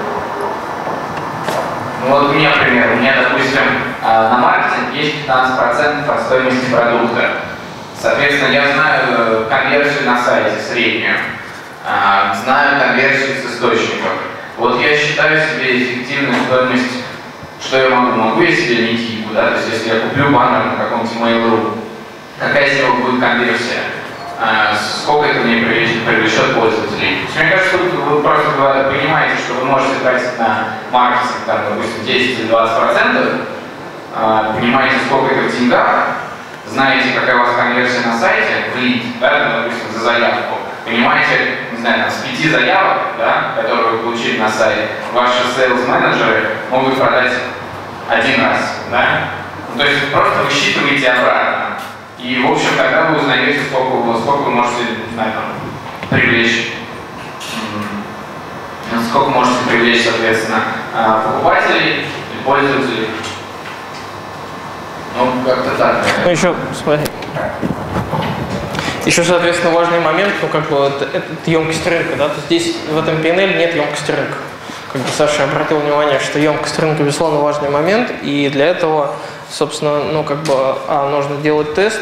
Ну вот у меня пример. У меня, допустим, на маркетинг есть 15% от стоимости продукта. Соответственно, я знаю конверсию на сайте среднюю, знаю конверсию с источников. Вот я считаю себе эффективную стоимость, что я могу? Могу я себе линейку, да, то есть если я куплю баннер на каком-то Mail.ru, какая из него будет конверсия? Сколько это мне привлечет пользователей. Мне кажется, вы просто понимаете, что вы можете тратить на маркетинг, там, допустим, 10 или 20%, понимаете, сколько это в деньгах, знаете, какая у вас конверсия на сайте, в лид, да, допустим, за заявку, понимаете, не знаю, там, с 5 заявок, да, которые вы получили на сайте, ваши sales-менеджеры могут продать один раз, да? То есть просто высчитываете обратно. И, в общем, тогда вы узнаете, сколько вы можете, не знаю, там, привлечь, соответственно, покупателей и пользователей. Ну, как-то так. Ну, еще, смотри. Еще, соответственно, важный момент, ну, как бы, это емкость рынка, да, то здесь в этом PNL нет емкости рынка. Как бы Саша обратил внимание, что емкость рынка, безусловно, важный момент, и для этого, собственно, ну, как бы, нужно делать тесты,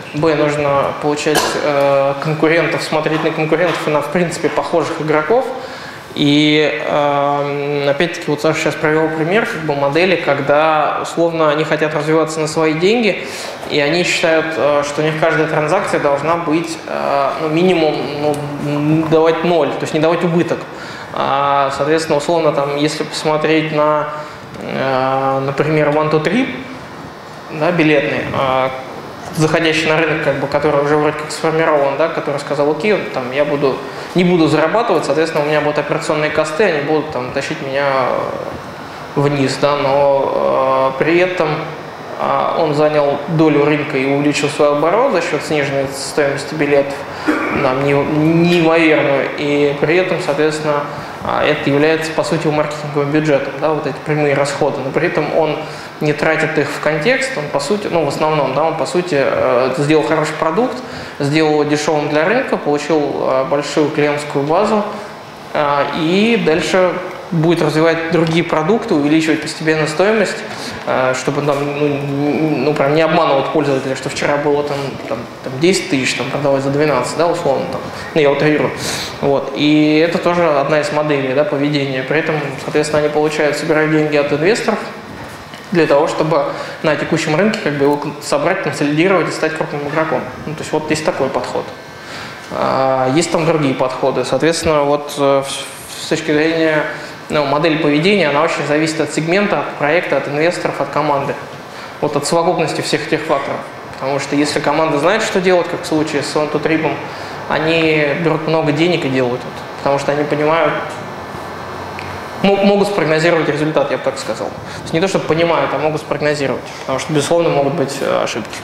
б, нужно получать конкурентов, смотреть на конкурентов и на, в принципе, похожих игроков. И опять-таки вот Саша сейчас провел пример как бы модели, когда условно они хотят развиваться на свои деньги, и они считают, что у них каждая транзакция должна быть ну, минимум давать 0, то есть не давать убыток. Соответственно, условно, там, если посмотреть на, например, 1, 2, 3, да, билетный, заходящий на рынок, как бы, который уже вроде как сформирован, да, который сказал, окей, там, я не буду зарабатывать, соответственно, у меня будут операционные косты, они будут там, тащить меня вниз, да, но при этом он занял долю рынка и увеличил свой оборот за счет сниженной стоимости билетов неимоверную, и при этом, соответственно, это является, по сути, маркетинговым бюджетом, да, вот эти прямые расходы, но при этом он не тратит их в контекст, он, по сути, ну, в основном, да, он, по сути, сделал хороший продукт, сделал его дешевым для рынка, получил большую клиентскую базу, и дальше будет развивать другие продукты, увеличивать постепенно стоимость, чтобы там, ну, прям не обманывать пользователя, что вчера было там 10 тысяч, там продалось за 12, да, условно, там, ну, я утрирую. Вот. И это тоже одна из моделей, да, поведения. При этом, соответственно, они собирают деньги от инвесторов для того, чтобы на текущем рынке как бы его собрать, консолидировать и стать крупным игроком. Ну, то есть вот есть такой подход. Есть там другие подходы. Соответственно, вот с точки зрения модели поведения, она очень зависит от сегмента, от проекта, от инвесторов, от команды. Вот от совокупности всех этих факторов. Потому что если команда знает, что делать, как в случае с 1, 2, 3, они берут много денег и делают это. Потому что они понимают, могут спрогнозировать результат, я бы так сказал. То есть не то, что понимают, а могут спрогнозировать. Потому что, безусловно, могут быть ошибки.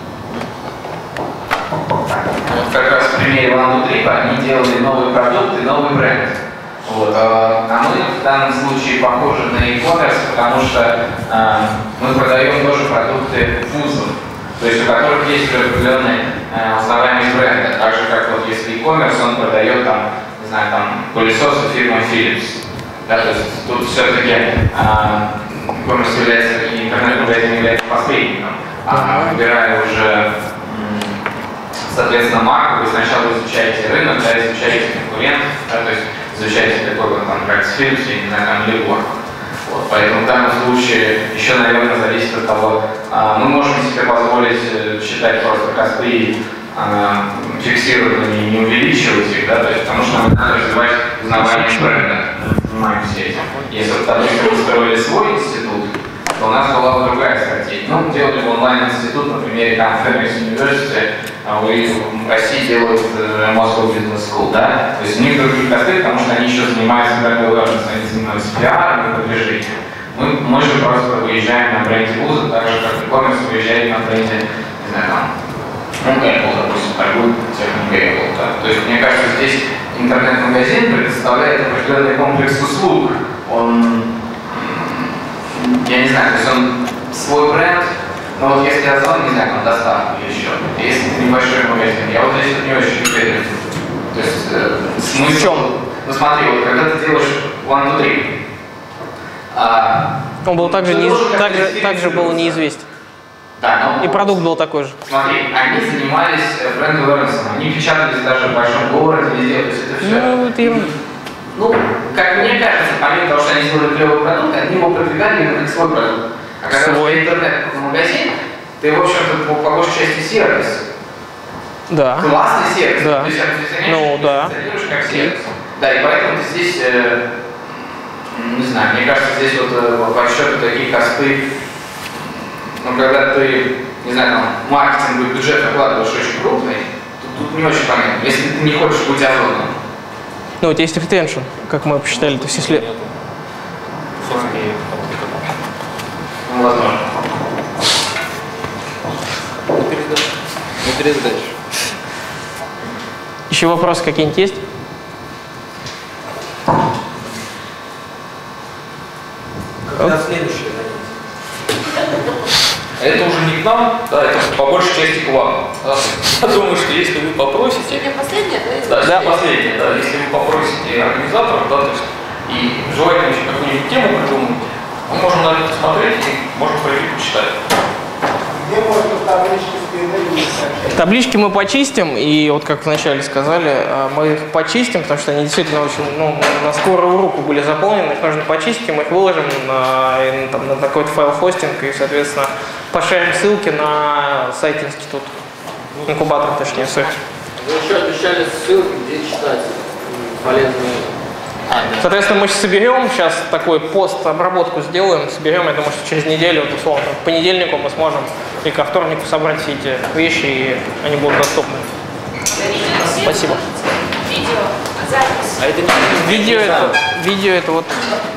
Вот как раз в примере 1, 2, 3 они делали новый продукт и новый бренд. Вот. А мы в данном случае похожи на e-commerce, потому что мы продаем тоже продукты вузов, то есть у которых есть определенные узнаваемость бренда. Так же, как вот если e-commerce, он продает там, не знаю, там пылесосы фирмы Philips. Да, то есть тут все-таки e-commerce является, и интернет-магазин является посредником. Выбирая уже, соответственно, марку, вы сначала изучаете рынок, да, изучаете конкурентов, да, то есть изучаете какой-то там проект с Philips, не знаю, там, или Word. Вот, поэтому в данном случае еще, наверное, зависит от того, мы можем себе позволить считать просто косты фиксированными и не увеличивать их, да, то есть, потому что нам надо развивать узнавание бренда, занимаемся этим. Если, допустим, мы строили свой институт, то у нас была другая стратегия. Ну, мы делали онлайн-институт на примере Conference University, в России делают Moscow Business School, да? То есть у них другие косты, потому что они еще занимаются бренд awareness, они занимаются пиаром и продвижением. Мы же просто выезжаем на бренде вуза, так же, как e-commerce выезжает на бренде, не знаю, там, Apple, допустим, торгует техникой Apple, да? То есть, мне кажется, здесь интернет-магазин предоставляет определенный комплекс услуг. Он, я не знаю, то есть он свой бренд. Но вот если Озон, не знаю, там доставка или еще, если это небольшой магазин, я вот здесь вот не очень уверен. То есть смысл... В чем? Ну смотри, вот когда ты делаешь 1, 2, 3, он был также был неизвестен. Да, но... И продукт был такой же. Смотри, они занимались бренд-авернесом, они печатались даже в большом городе, везде, то есть это все... Ну, как мне кажется, помимо того, что они сделали клевый продукт, они его продвигали именно как свой продукт. А когда ты интернет-магазин, ты, в общем-то, по большей части сервис. Да. Классный сервис. Да. То есть позиционируешь как сервис. Да, и поэтому ты здесь, не знаю, мне кажется, здесь вот по счету такие косты, ну, когда ты, не знаю, там, маркетинговый бюджет вкладываешь очень крупный, тут не очень понятно, если ты не хочешь быть Озоном. Ну, вот есть ретеншн, как мы посчитали, то есть если... Ну, возможно. Не пересдача. Еще вопросы какие-нибудь есть? Когда следующее это уже не к нам, да, это по большей части к вам. Да. Я думаю, что если вы попросите... Сегодня последняя, да? Да, последняя, да. Если вы попросите организаторов, да, то есть, и желательно еще какую-нибудь тему придумать, мы можем на это посмотреть и можем пройти почитать. Где можно в табличке с передачей сообщать? Таблички мы почистим, и вот как вначале сказали, мы их почистим, потому что они действительно очень, на скорую руку были заполнены, их нужно почистить, мы их выложим на такой-то файл-хостинг и, соответственно, пошарим ссылки на сайт института, инкубатор, точнее, ссылки. Вы еще обещали ссылки, где читать полезные. Соответственно, мы соберем, сейчас такой пост-обработку сделаем, соберем, я думаю, что через неделю, вот, условно, к понедельнику мы сможем и ко вторнику собрать все эти вещи, и они будут доступны. Спасибо. Видео, запись. Видео это вот